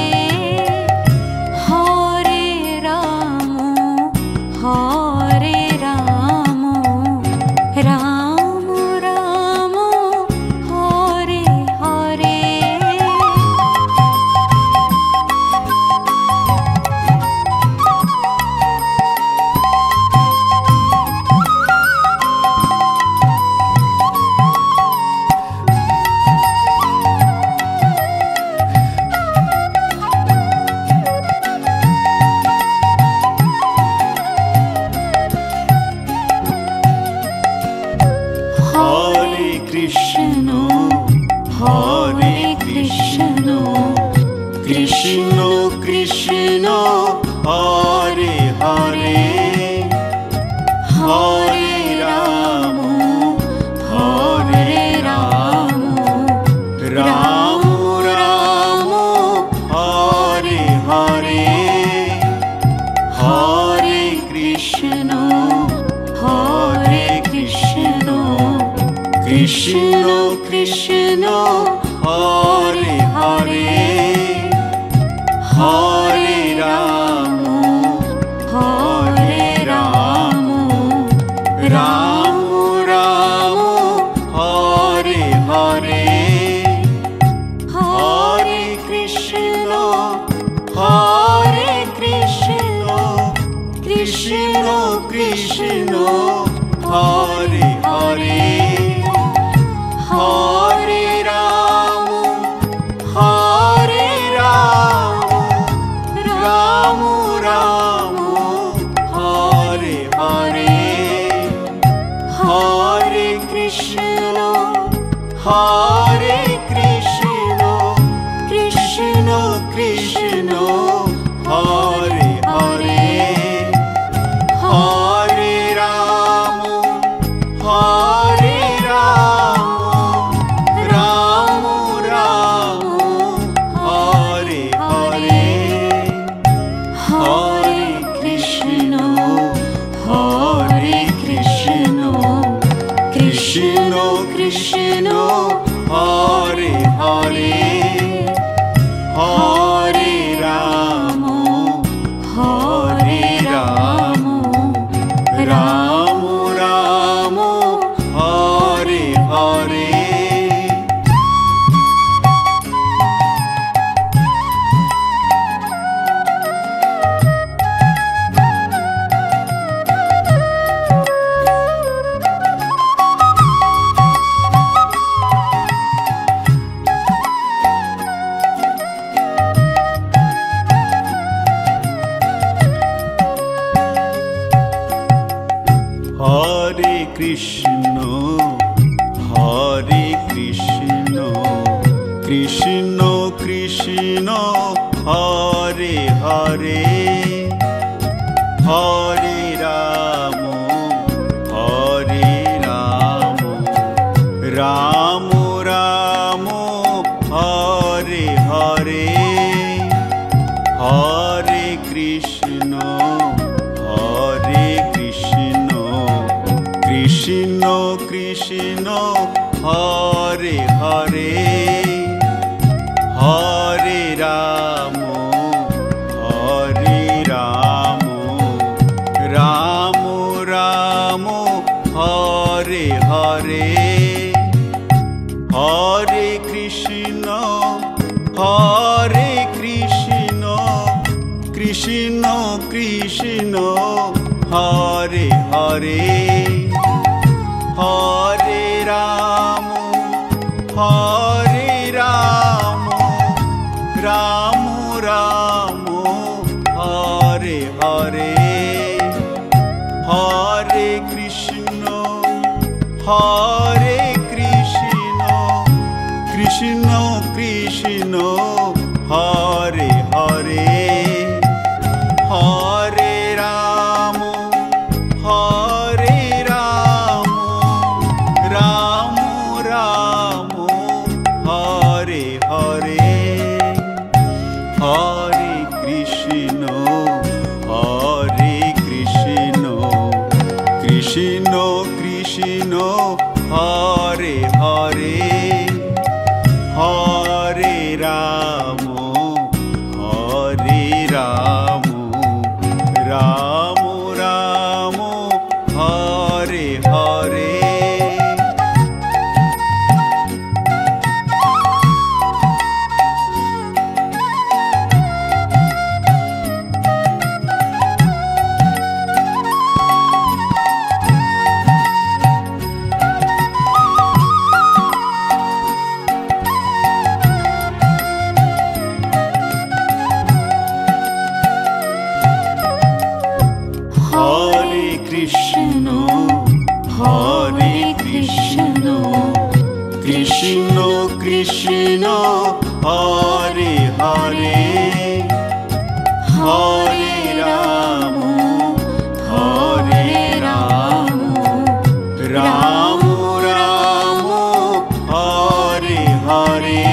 Speaker 1: Hare Rama, Hare Rama, Rama Rama, Hare Hare.
Speaker 3: Krishna Krishna Hare Hare Hare Krishna Krishna Hare Hare Hare Ram Hare Ram Ram Ram Hare Hare Hare Krishna Hare Krishna Krishna Krishna Hare Hare Hare Ram Hare Ram Ram Ram Hare Hare Hare Krishna Hare Krishna Krishna Krishna Hare Hare Hare Ram Hare Ram Ram Ram Hare Hare Hare Krishna Hare Krishna Krishna Krishna Hare Hare Hare Ram Hare Ram Ram Ram Hare Hare Hare Krishna Hare Krishna Krishna Krishna Hare Hare Hare Ram Hare Ram Ram Ram Hare Hare Hare Krishna Hare Krishna Krishna Krishna Hare Hare Hare Ram Hare Ram Ram Ram Hare Hare Hare Krishna Hare Krishna Krishna Krishna Hare Hare Hare Ram Hare Ram Ram Ram Hare Hare Hare Krishna Hare Krishna Krishna Krishna Hare Hare Hare Ram Hare Ram Ram Ram Hare Hare Hare Krishna Hare Krishna Krishna Krishna Hare Hare Hare Ram Hare Ram Ram Ram Hare Hare Hare Krishna Hare Krishna Krishna Krishna Hare Hare Hare Ram Hare Ram Ram Ram Hare Hare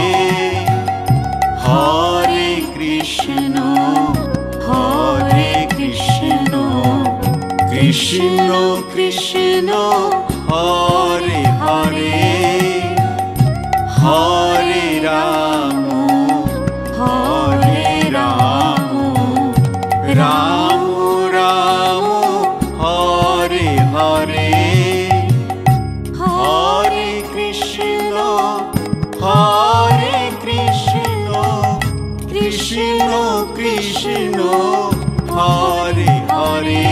Speaker 3: Hare Krishna Hare Krishna Krishna Krishna Hare Hare Hare Ram Hare Ram Ram Ram Hare Hare Hare Krishna Hare Krishna Krishna Krishna Hare Hare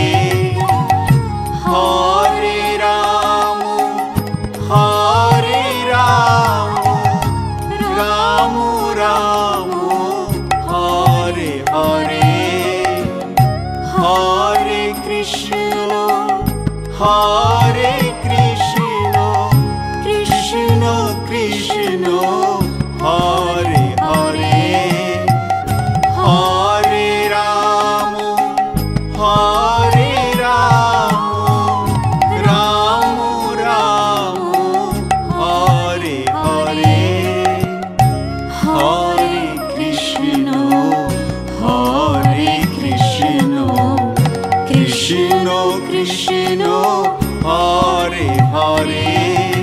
Speaker 3: Hare Ram Hare Ram Ram Ram Hare Hare Hare Krishna Hare Krishna Krishna Krishna Hare Hare Hare Ram Hare Ram Ram Ram Hare Hare Hare Krishna Hare Krishna Krishna Krishna Hare Hare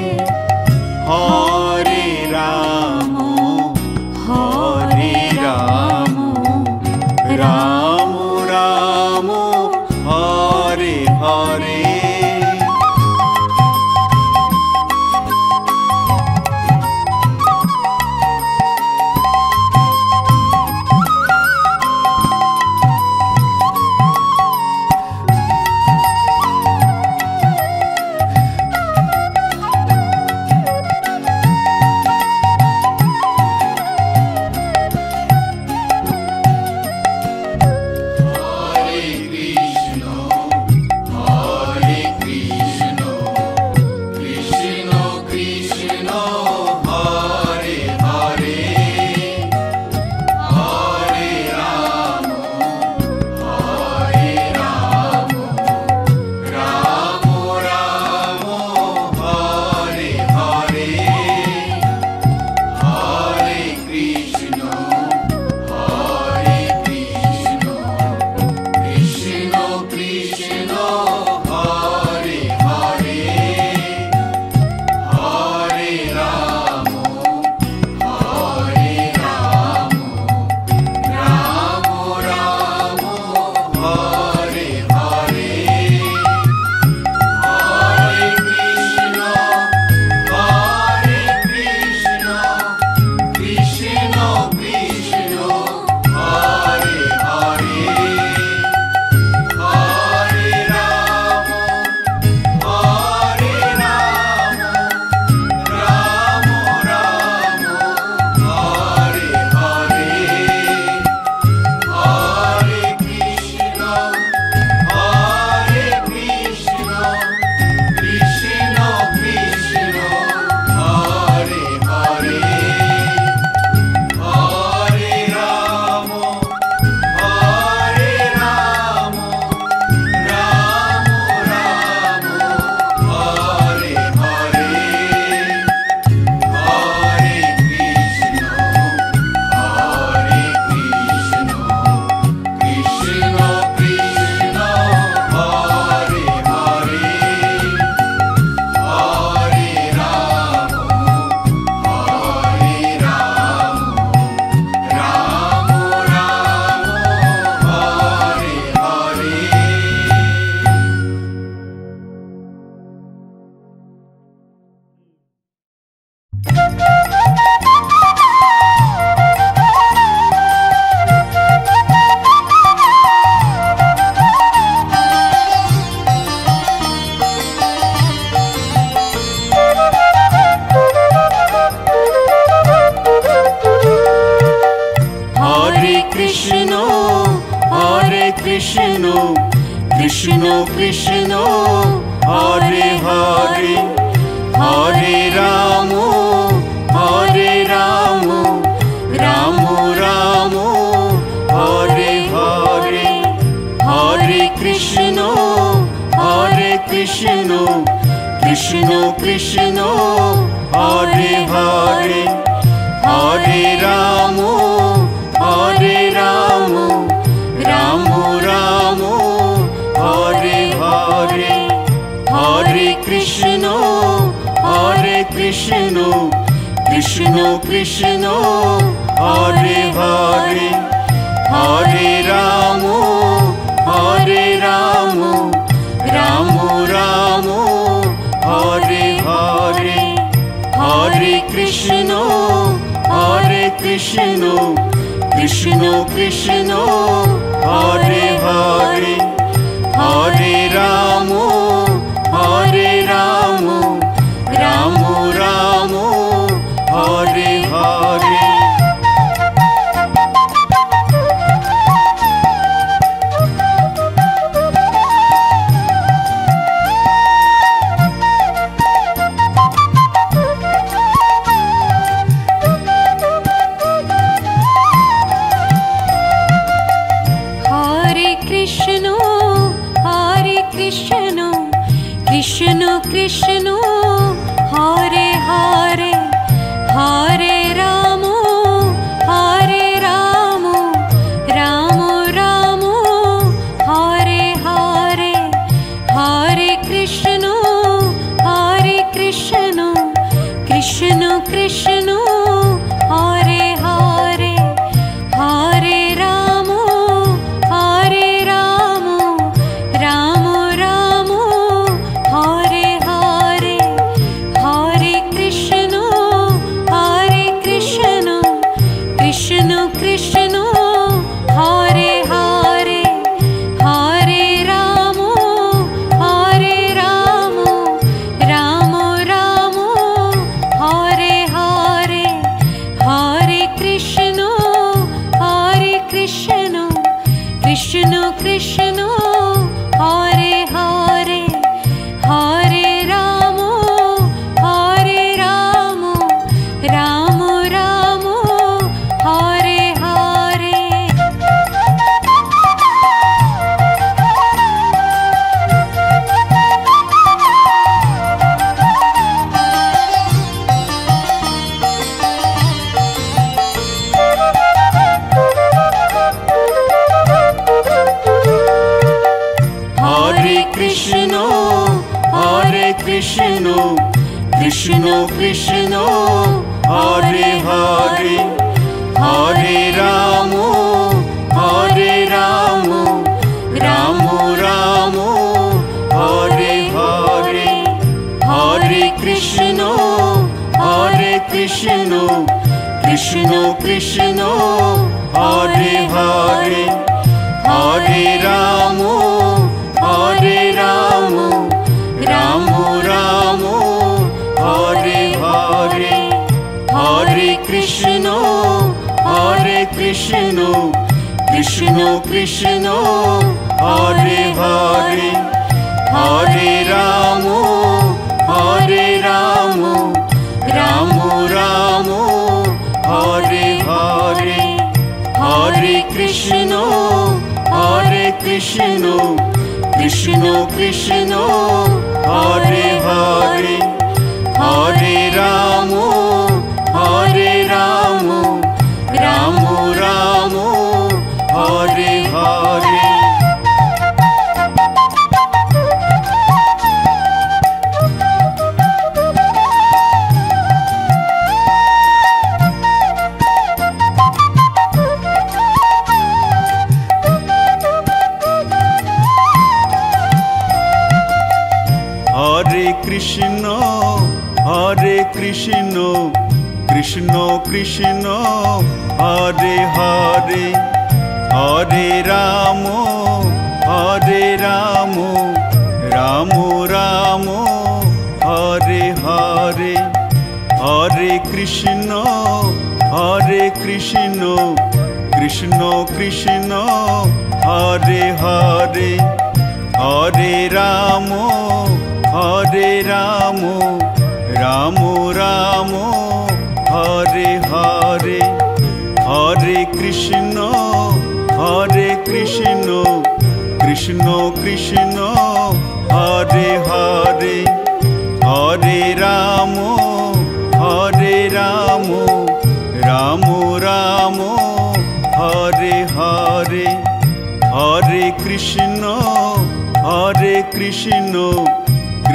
Speaker 3: Hare Ram Hare Ram Ram Ram Hare Hare Krishna Krishna Krishna Hare Hare Hare Ram Hare Ram Ram Ram Hare Hare Hare Krishna Hare Krishna Krishna Krishna Hare Hare Hare Ram Hare Ram Ram Ram Hare Hare Krishna, Hare Krishna, Krishna Krishna, Hare Hare, Hare Rama, Hare Rama, Rama Rama, Hare Hare, Hare Krishna, Hare Krishna, Krishna Krishna, Hare Hare, Hare Rama, Hare Rama, Rama Rama, Hare Hare.
Speaker 1: Krishna Krishna, Hare Hare, Hare Rama, Hare Rama, Rama Rama, Hare Hare, Hare Krishna, Hare Krishna, Krishna Krishna, Hare Hare, Hare Rama, Hare Rama, Rama Rama, Hare Hare, Hare Krishna, Hare Krishna, Krishna Krishna, Hare Hare, Hare Rama, Hare Rama, Rama Rama, Hare Hare, Hare Krishna, Hare Krishna, Krishna Krishna, Hare Hare, Hare Rama, Hare Rama, Rama Rama, Hare Hare.
Speaker 3: Hare Krishna, Hare Krishna, Krishna Krishna, Hare Hare, Hare Rama, Hare Rama, Rama Rama, Hare Hare, Hare Krishna, Hare Krishna, Krishna Krishna, Hare Hare, Hare Rama, Hare Rama, Rama Rama, Hare Hare, Hare Krishna, Hare Krishna, Krishna Krishna, Hare Hare, Hare Rama, Hare Rama, Rama Rama, Hare Hare, Hare Krishna, Hare Krishna, Krishna Krishna, Hare Hare, Hare Rama, Hare Rama, Rama Rama, Hare Hare.
Speaker 2: Hare Krishna, Hare Krishna, Krishna Krishna, Hare Hare, Hare Rama, Hare Rama, Rama Rama, Hare Hare, Hare Krishna, Hare Krishna, Krishna Krishna, Hare Hare, Hare Rama, Hare Rama, Rama Rama, Hare Hare, Hare Krishna, Hare Krishna, Krishna Krishna, Hare Hare, Hare Rama, Hare Rama, Rama Rama, Hare Hare, Hare Krishna, Hare Krishna,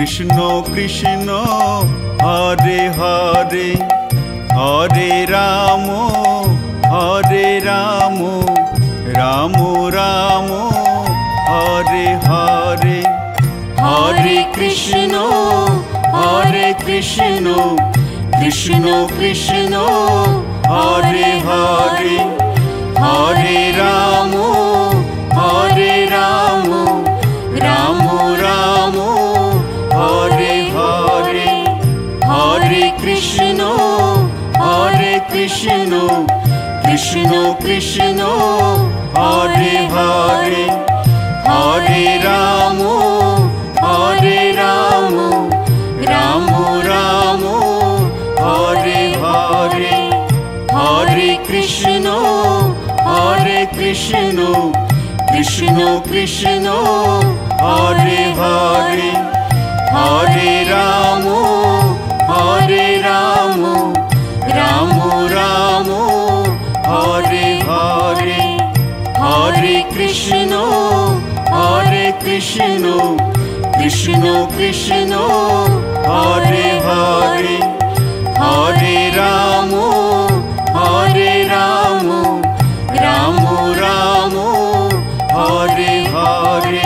Speaker 2: Krishna Krishna Hare Hare Hare Ram Hare Ram Ram Ram Hare Hare
Speaker 3: Hare Krishna Hare Krishna Krishna Krishna Hare Hare Hare Ram Hare Ram Ram Ram Hare Hare Hare Krishna Hare Krishna Krishna Krishna Hare Hare Hare Ram Hare Ram Ram Ram Hare Hare Hare Krishna Hare Krishna Krishna Krishna Hare Hare Hare Ram Hare Ram Ram Ram Hare Hare Hare Krishna Hare Krishna Krishna Krishna Hare Hare Hare Ram Hare Ram Ram Ram Hare Hare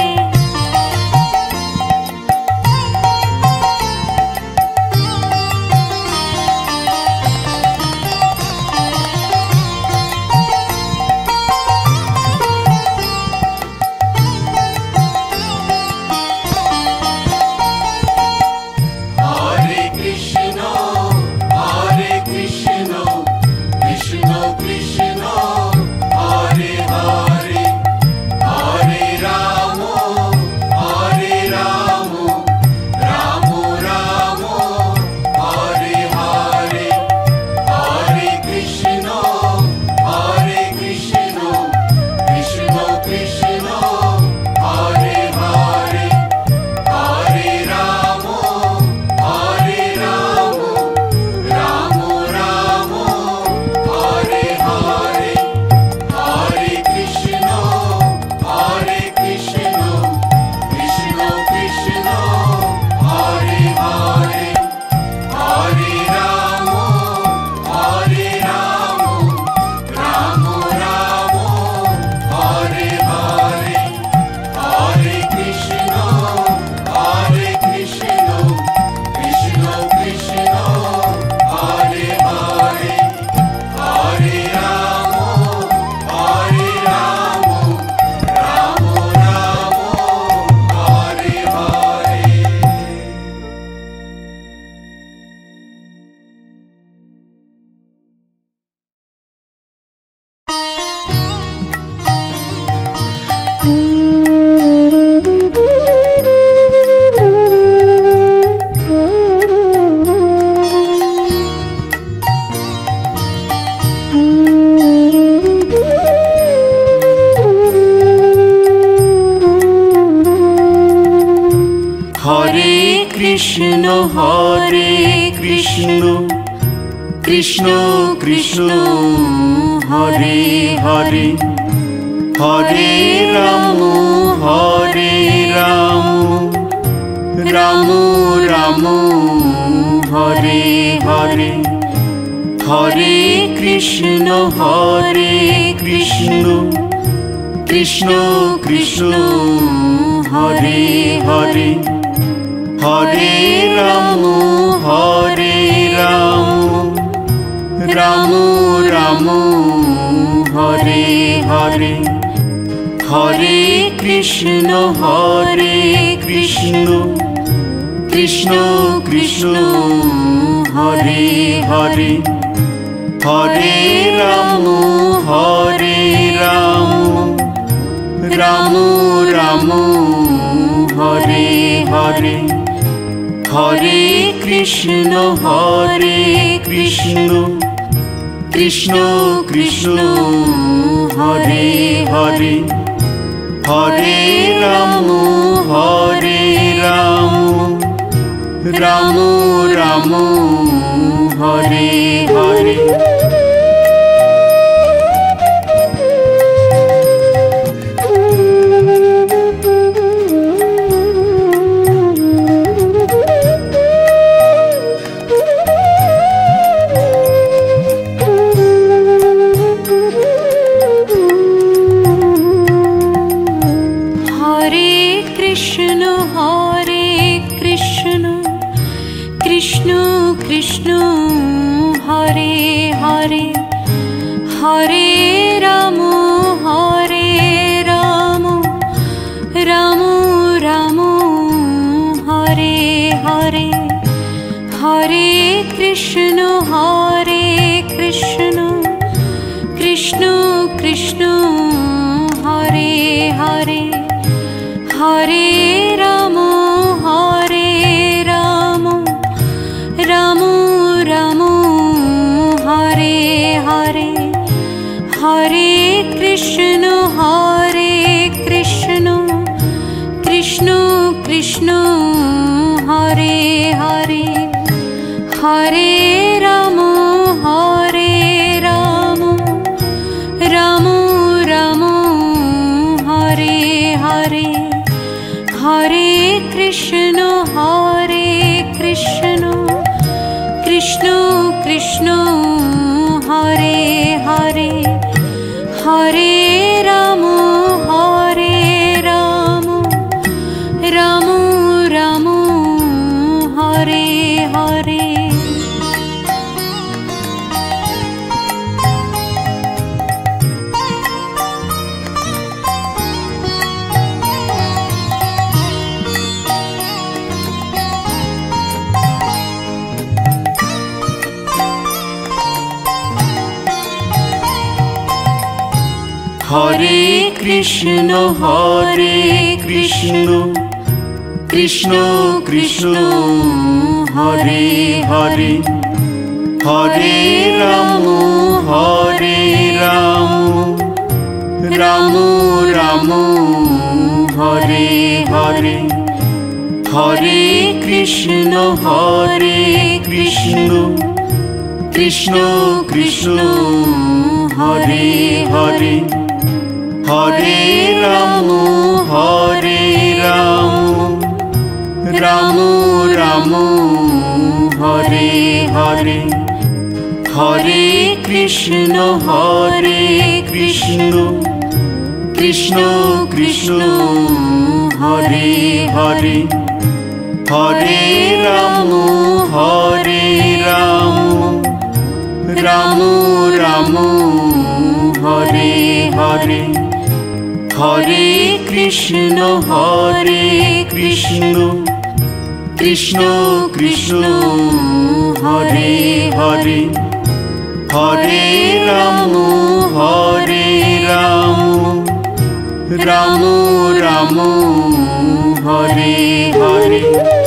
Speaker 3: Krishna Hare Krishna Krishna Krishna Hare Hare Hare Ram Hare Ram Ram Ram Hare Hare Hare Krishna Hare Krishna Krishna Krishna Hare Hare Hare Ram Hare Ram Ram Ram Hare Hare Hare Krishna Hare Krishna Krishna Krishna Hare Hare Hare Ram Hare Ram Ram Ram Hare Hare Hare Krishna Hare Krishna Krishna Krishna Hare Hare Hare Ram Hare Ram Ram Ram Hare Hare
Speaker 1: Krishna Krishna Hare Hare Hare Ram Hare Ram Ram Ram Hare Hare Hare Krishna Hare Krishna Krishna Krishna Hare Hare Hare Ram Hare Ram Ram Ram Hare Hare Hare Krishna Hare Krishna Krishna Krishna Hare Hare Hare Ram Hare Ram Ram Ram Hare Hare Hare Krishna Hare Krishna Krishna Krishna Hare Hare Hare Ram Hare Ram Ram Ram Hare Hare
Speaker 3: Hare Krishna Hare Krishna Krishna Krishna Hare Hare Hare Ram Hare Ram Ram Ram Hare Hare Hare Krishna Hare Krishna Krishna Krishna Hare Hare Hare Ram Hare Ram Ram Ram Hare Hare Hare Krishna Hare Krishna Krishna Krishna Hare Hare Hare Ram Hare Ram Ram Ram Hare Hare Hare Krishna Hare Krishna Krishna Krishna Hare Hare Hare Ram Hare Ram Ram Ram Hare Hare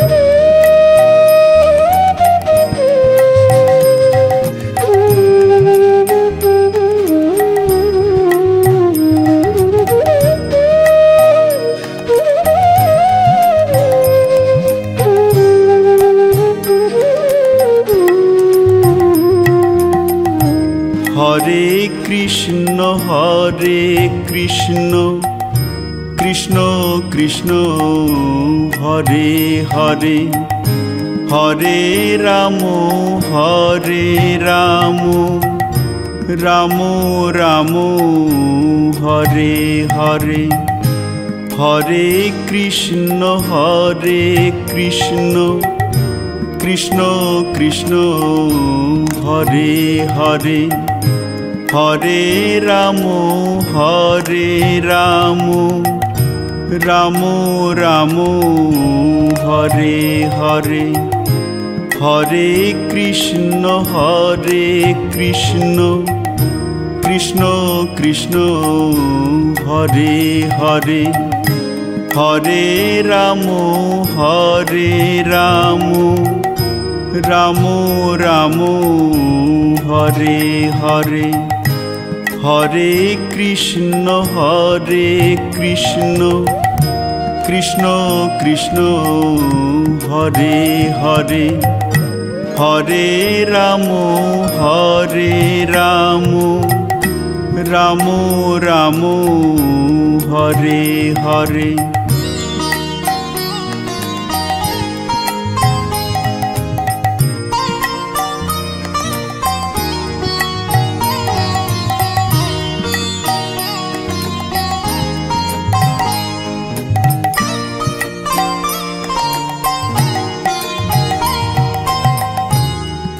Speaker 2: Hare Krishna Hare Krishna Krishna Krishna Hare Hare Hare Ram Hare Ram Ram Ram Hare Hare Hare Krishna Hare Krishna Krishna Krishna Hare Hare Hare Ram Hare Ram Ram Ram Hare Hare Hare Krishna Hare Krishna Krishna Krishna Hare Hare Hare Ram Hare Ram Ram Ram Hare Hare Hare Krishna Hare Krishna Krishna Krishna Hare Hare Hare Ram Hare Ram Ram Ram Hare Hare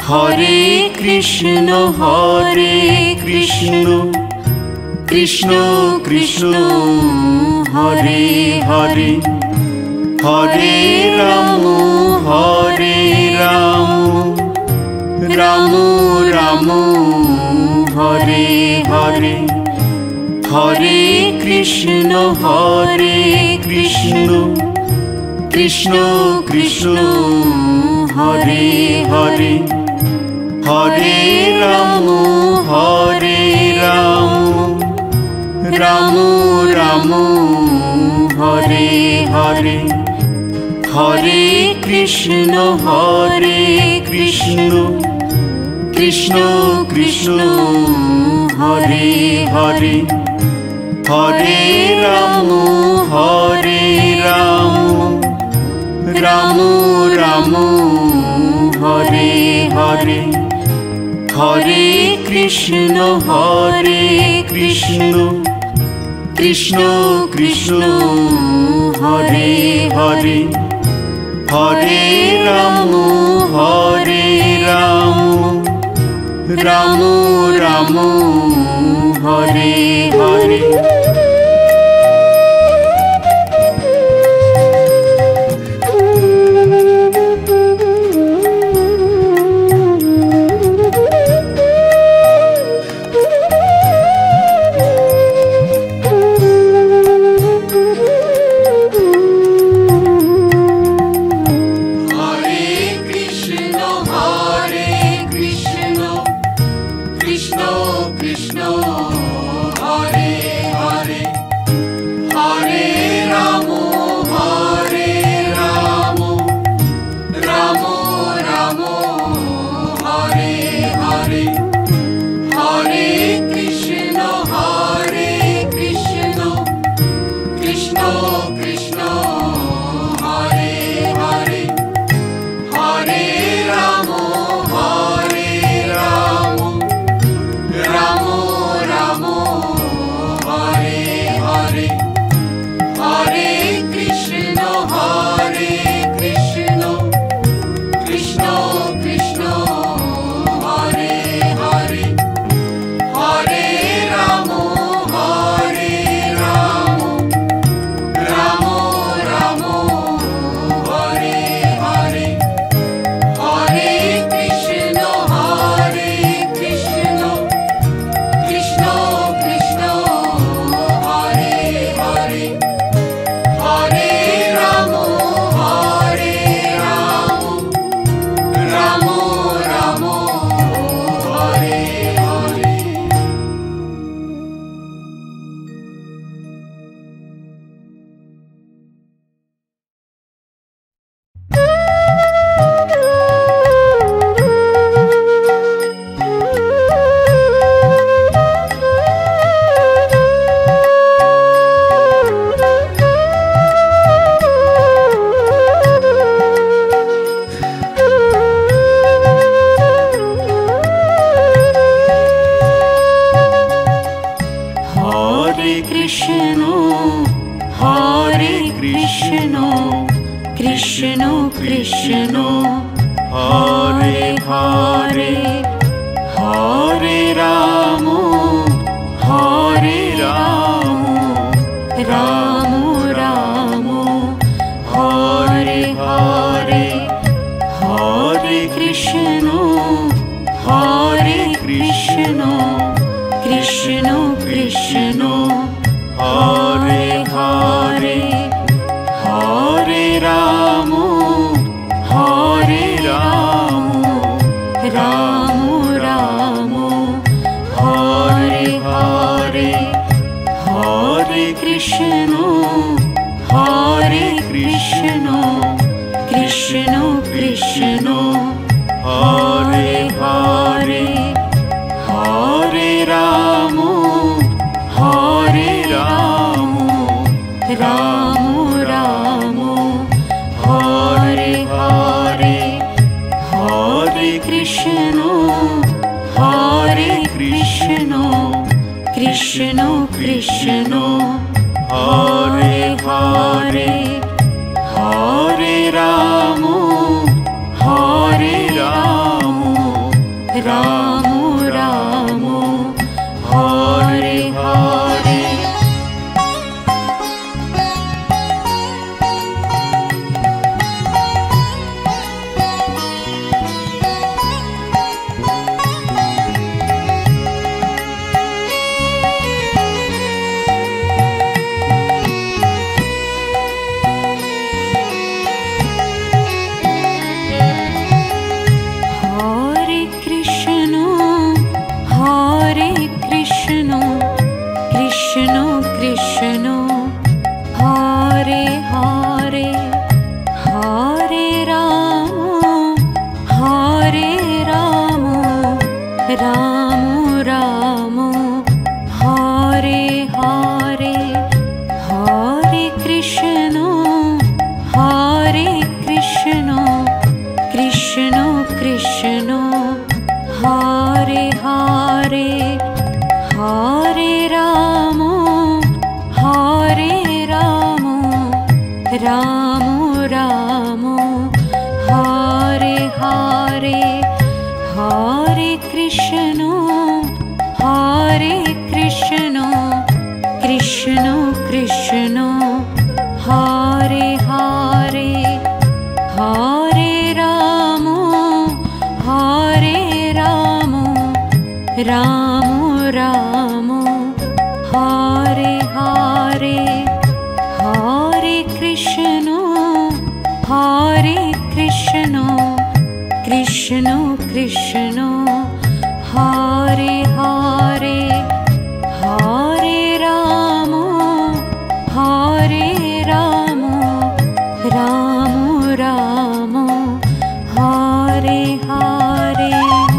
Speaker 3: Hare Krishna, Hare Krishna, Krishna Krishna, Hare Hare, Hare Rama, Hare Rama, Rama Rama, Hare Hare, Hare Krishna, Hare Krishna, Krishna Krishna, Hare Hare, Hare Rama, Hare Rama, Rama Rama, Hare Hare, Hare Krishna, Hare Krishna, Krishna Krishna, Hare Hare, Hare Rama, Hare Rama, Rama Rama, Hare Hare, Hare Krishna, Hare Krishna, Krishna Krishna, Hare Hare, Hare Rama, Hare Rama, Rama Rama, Hare Hare. Hare Rama, Hare Rama,
Speaker 1: Ram Ram Hare Hare Hare Krishna Hare Krishna Krishna Krishna Hare Hare Hare Ram Hare Ram Ram Ram Hare Hare Hare Krishna Hare Krishna Krishna Krishna Hare Hare Hare Ram Hare Ram Ram Ram Hare Hare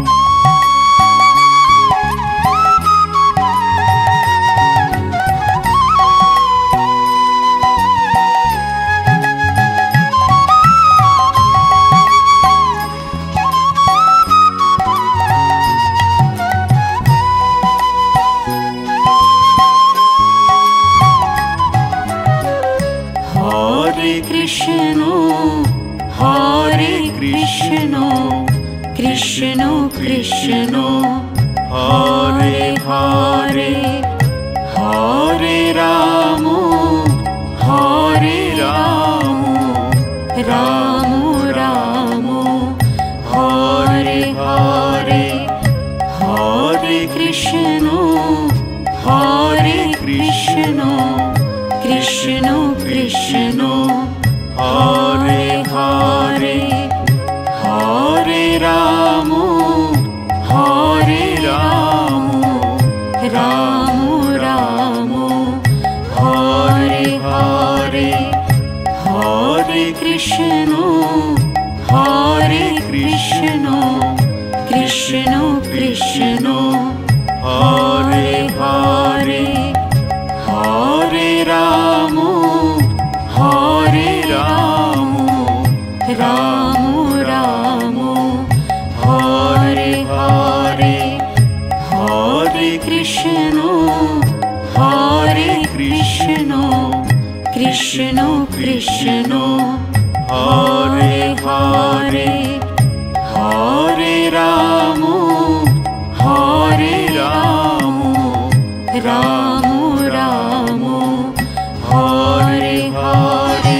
Speaker 1: Krishna Hare Krishna Krishna Krishna Hare Hare Hare Ram Hare Ram Ram Ram Hare Hare Hare Krishna Hare Krishna Krishna Krishna Hare Hare Hare Ram Hare Ram Ram Ram Hare Hare Hare Krishna Hare Krishna Krishna Krishna Hare Hare Hare Ram Hare Ram Ram Ram Hare Hare Hare Krishna Hare Krishna Krishna Krishna Hare Hare Hare Ram Hare Ram Ram Ram Hare Hare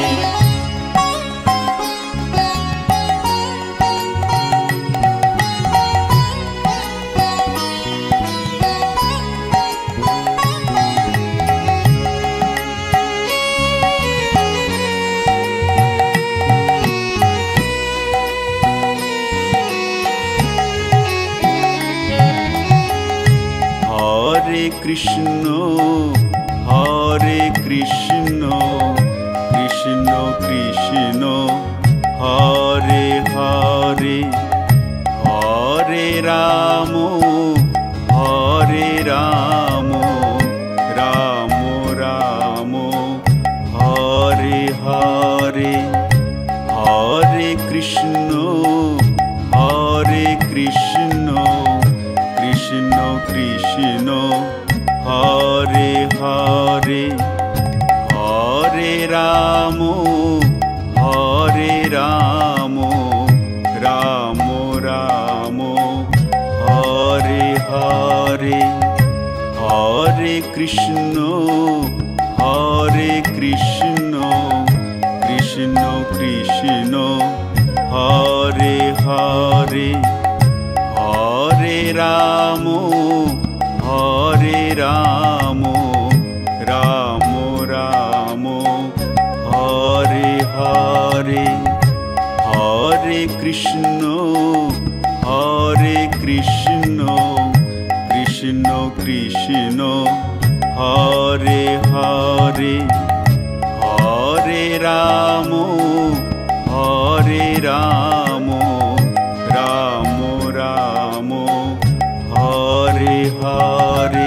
Speaker 2: Hare Krishna Hare Krishna Krishna Krishna Hare Hare Hare Ram Hare Ram Ram Ram Hare Hare Hare Krishna Hare Krishna Krishna Krishna Hare Hare Hare Ram Hare Ram Ram Ram Hare Hare Hare Krishna Hare Krishna Krishna Krishna Hare Hare Hare Ram Hare Ram Ram Ram Hare Hare Hare Krishna Hare Krishna Krishna Krishna Hare Hare Hare Ram Hare Ram Ram Ram Hare Hare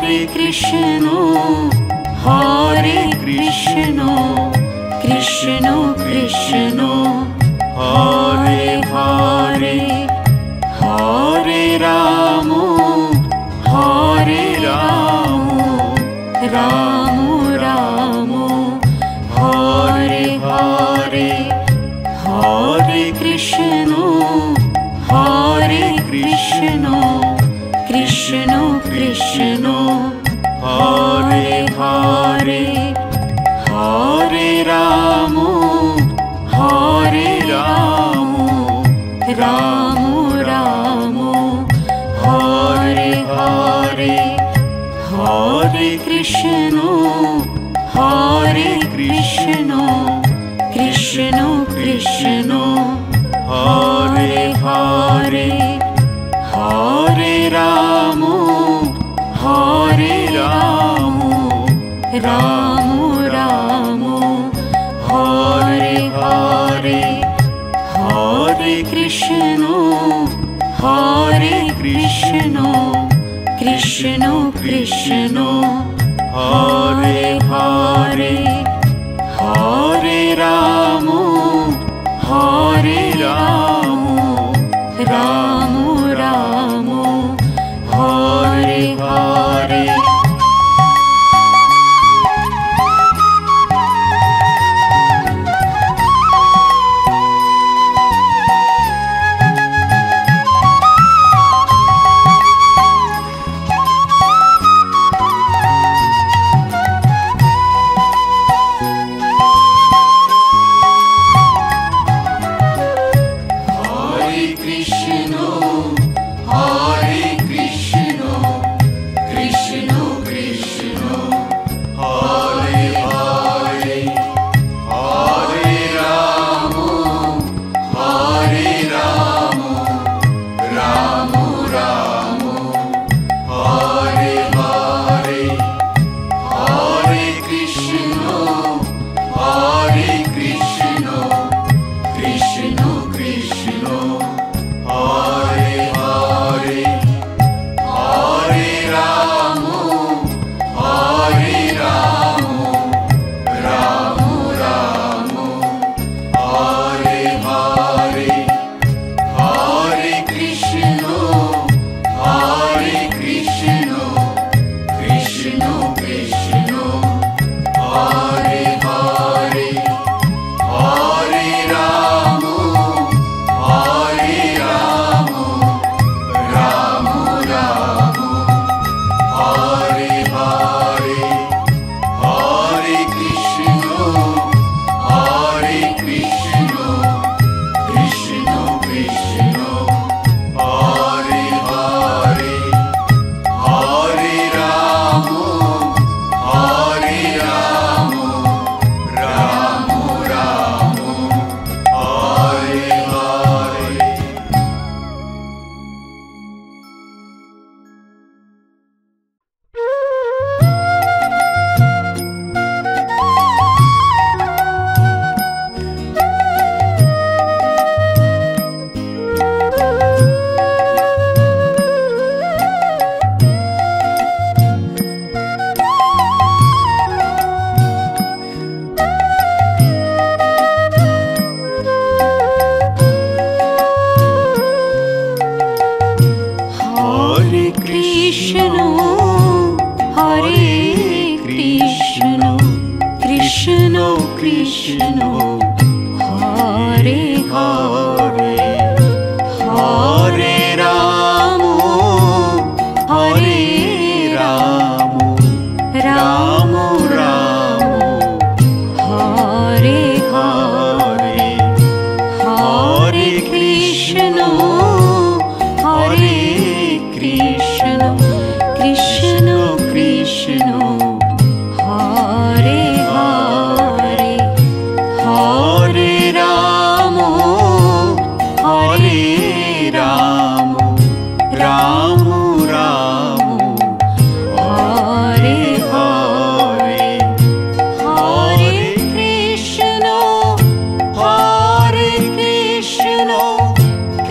Speaker 3: Hare Krishna, Hare Krishna, Krishna Krishna, Hare Hare, Hare Rama, Hare Rama, Rama Rama, Hare Hare, Hare Krishna, Hare Krishna, Krishna Krishna, Hare Hare, Hare Rama, Hare Rama, Rama Rama, Hare Hare, Hare Krishna, Hare Krishna, Krishna Krishna, Hare Hare, Hare Rama, Hare Rama, Rama Rama, Hare Hare, Hare Krishna, Hare Krishna, Krishna Krishna, Hare Hare, Hare Rama, Hare Rama, Rama Rama, Hare Hare.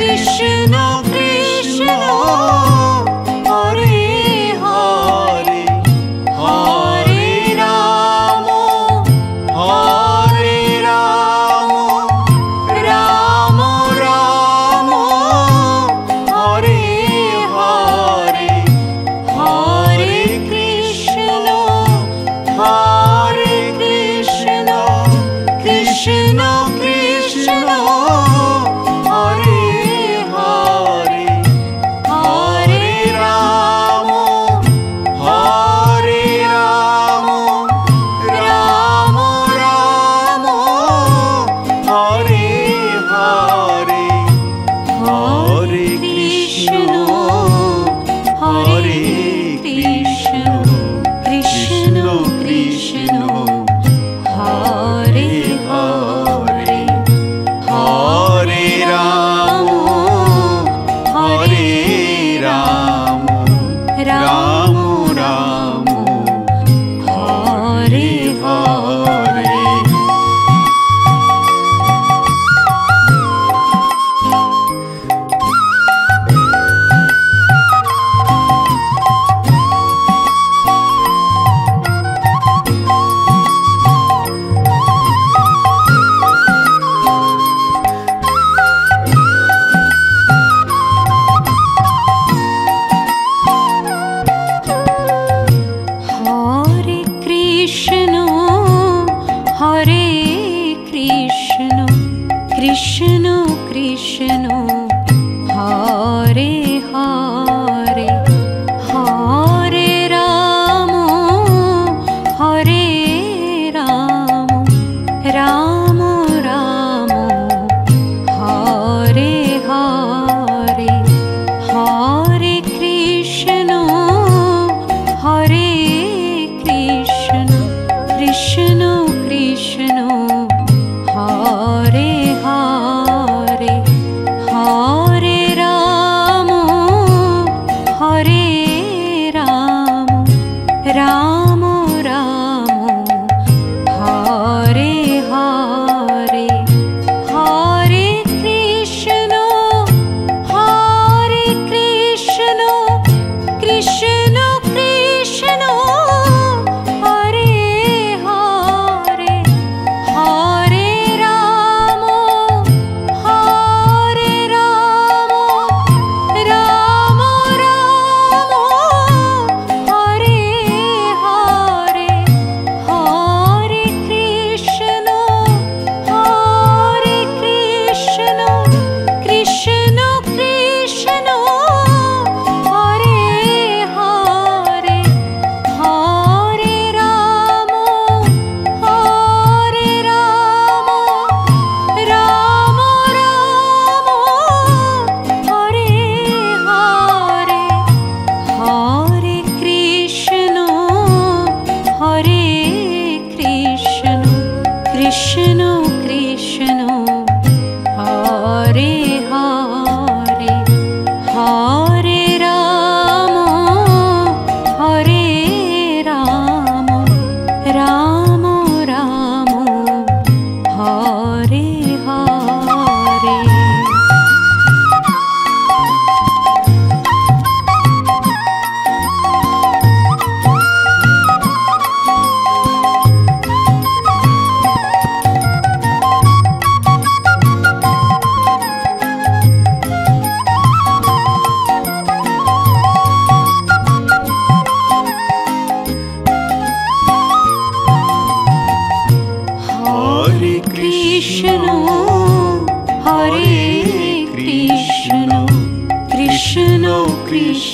Speaker 1: Krishna Krishna, Hare Hare,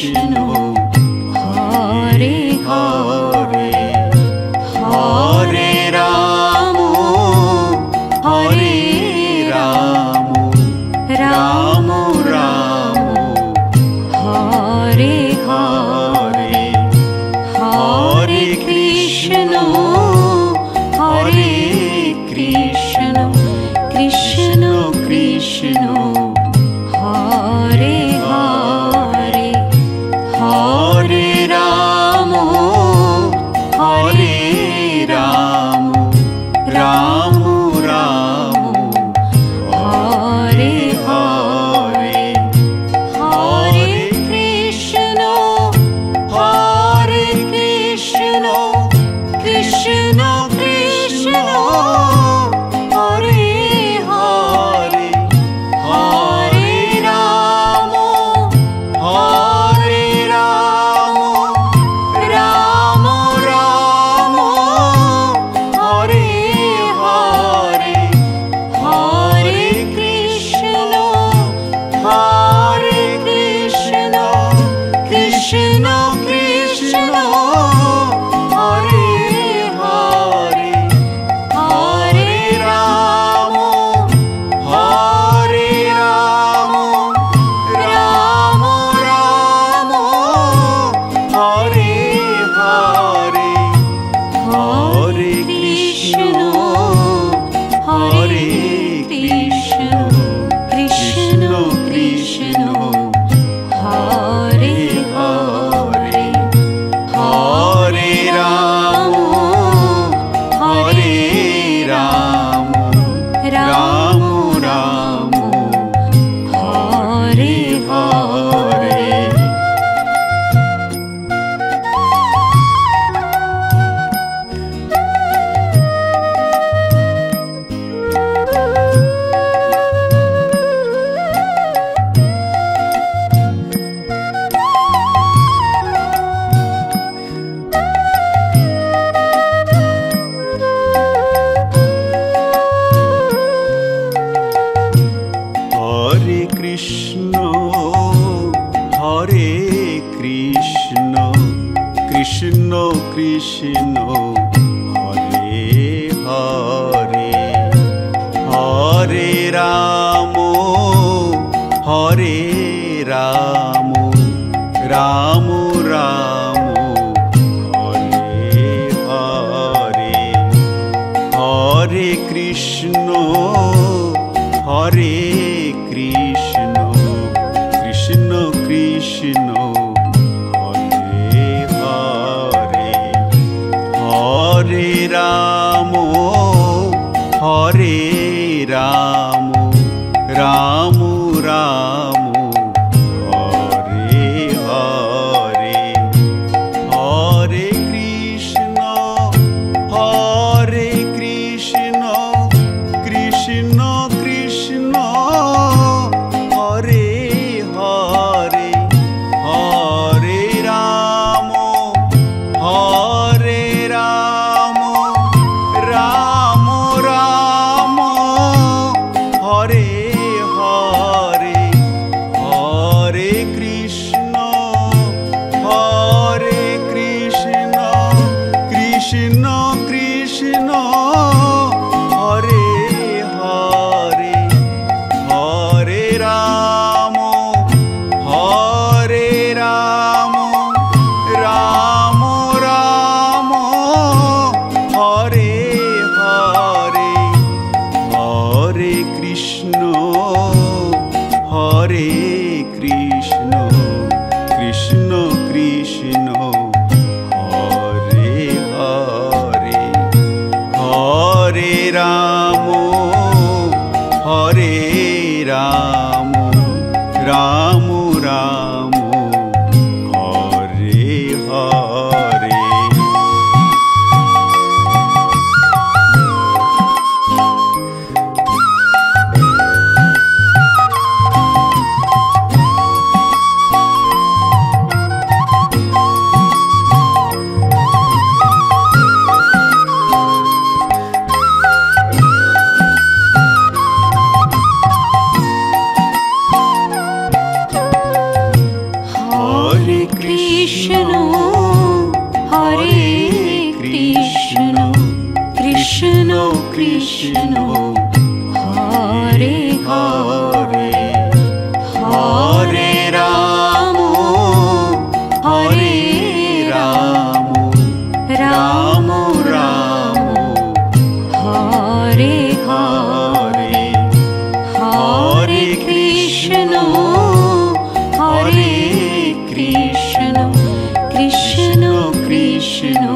Speaker 2: Krishna, Hare Hare, Hare Rama, Hare Rama, Rama Rama,
Speaker 3: Hare
Speaker 2: Hare,
Speaker 3: Hare Krishna, Hare Krishna, Krishna Krishna, Hare Hare, Hare Rama, Hare Rama,
Speaker 2: Rama Rama,
Speaker 3: Hare
Speaker 2: Hare,
Speaker 3: Hare Krishna, Hare Krishna, Krishna Krishna, Hare Hare, Hare Rama,
Speaker 2: Hare Rama,
Speaker 3: Rama Rama,
Speaker 2: Hare Hare,
Speaker 3: Hare Krishna, Hare Krishna, Krishna Krishna,
Speaker 2: Hare Hare,
Speaker 3: Hare
Speaker 2: Rama, Hare Rama,
Speaker 3: Rama Rama,
Speaker 2: Hare Hare,
Speaker 3: Hare Krishna, Hare Krishna, Krishna Krishna, Hare Hare,
Speaker 2: Hare Rama, Hare Rama,
Speaker 3: Rama
Speaker 2: Rama,
Speaker 3: Hare Hare.
Speaker 2: Hare Krishna, Hare Krishna, Krishna Krishna, Hare Hare, Hare Rama, Hare Rama, Rama Rama, Hare Hare, Hare Krishna, Hare Krishna, Krishna Krishna, Hare Hare, Hare Rama, Hare Rama, Rama Rama, Hare Hare, Hare Krishna, Hare Krishna, Krishna Krishna, Hare Hare, Hare Rama, Hare Rama, Rama Rama,
Speaker 3: Krishna, Krishna Krishna, Hare Hare, Hare Rama, Hare Rama, Rama Rama, Hare Hare, Hare Krishna, Hare Krishna, Krishna Krishna,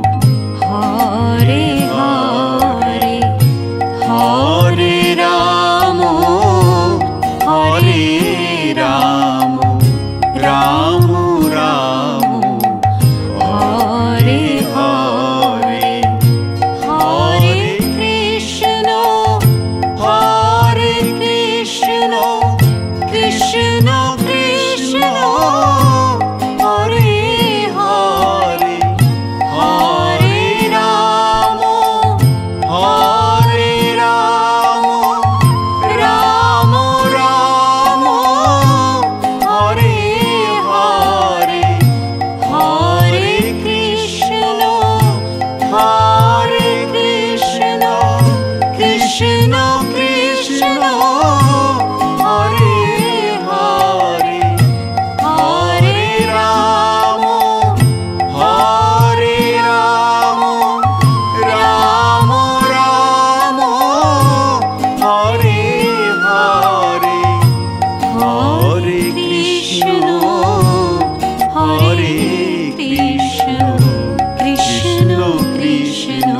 Speaker 3: Hare Hare, Hare Rama, Hare Rama, Rama Rama, Hare Hare, Hare Krishna, Hare Krishna, Krishna Krishna, Hare Hare, Hare Rama, Hare Rama, Rama Rama, Hare Hare, Hare Krishna, Hare Krishna, Krishna Krishna, Hare Hare, Hare Rama, Hare Rama, Rama Rama, Hare Hare, Hare Krishna, Hare Krishna, Krishna Krishna,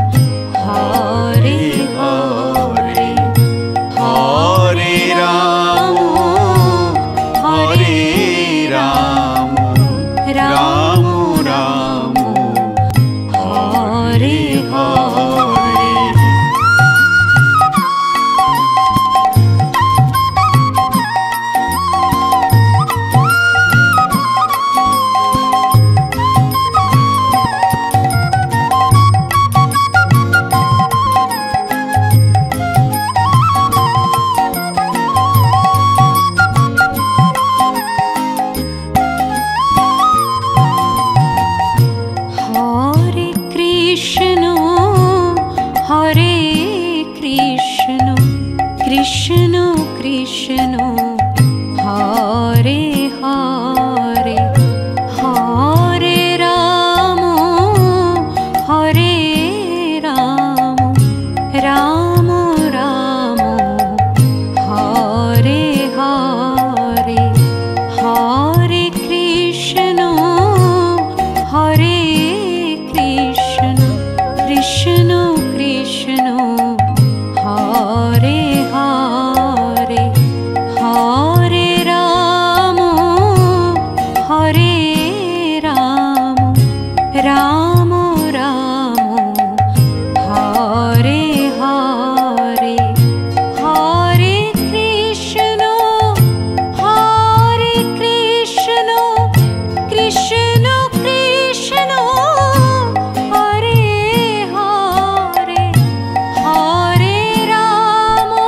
Speaker 3: Hare Hare, Hare Rama, Hare Rama, Rama Rama, Hare Hare. Hare Krishna, Hare Krishna, Krishna Krishna, Hare Hare, Hare Rama, Hare Rama, Rama Rama, Hare Hare, Hare Krishna, Hare Krishna, Krishna Krishna, Hare Hare, Hare Rama, Hare Rama, Rama Rama, Hare Hare, Hare Krishna, Hare Krishna, Krishna Krishna, Hare Hare, Hare Rama,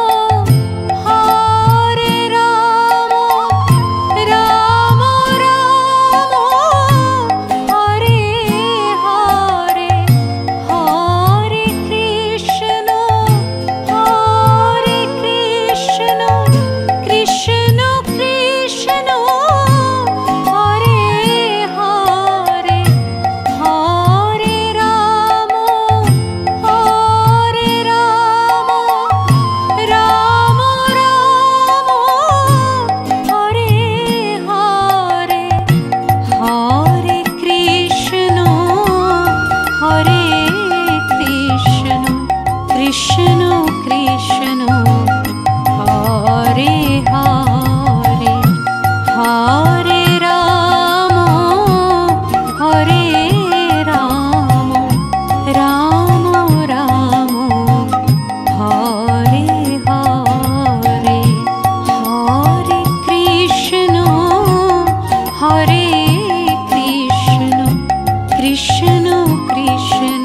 Speaker 3: Hare Rama, Rama Rama, Hare Hare, Hare Krishna, Hare Krishna, Krishna Krishna, Hare Hare, Hare Rama, Hare Rama, Rama Rama, Hare Hare, Hare Krishna, Hare Krishna, Krishna Krishna, Hare Hare, Hare Rama, Hare Rama, Rama Rama, Hare Hare, Hare Krishna, Hare Krishna, Krishna Krishna,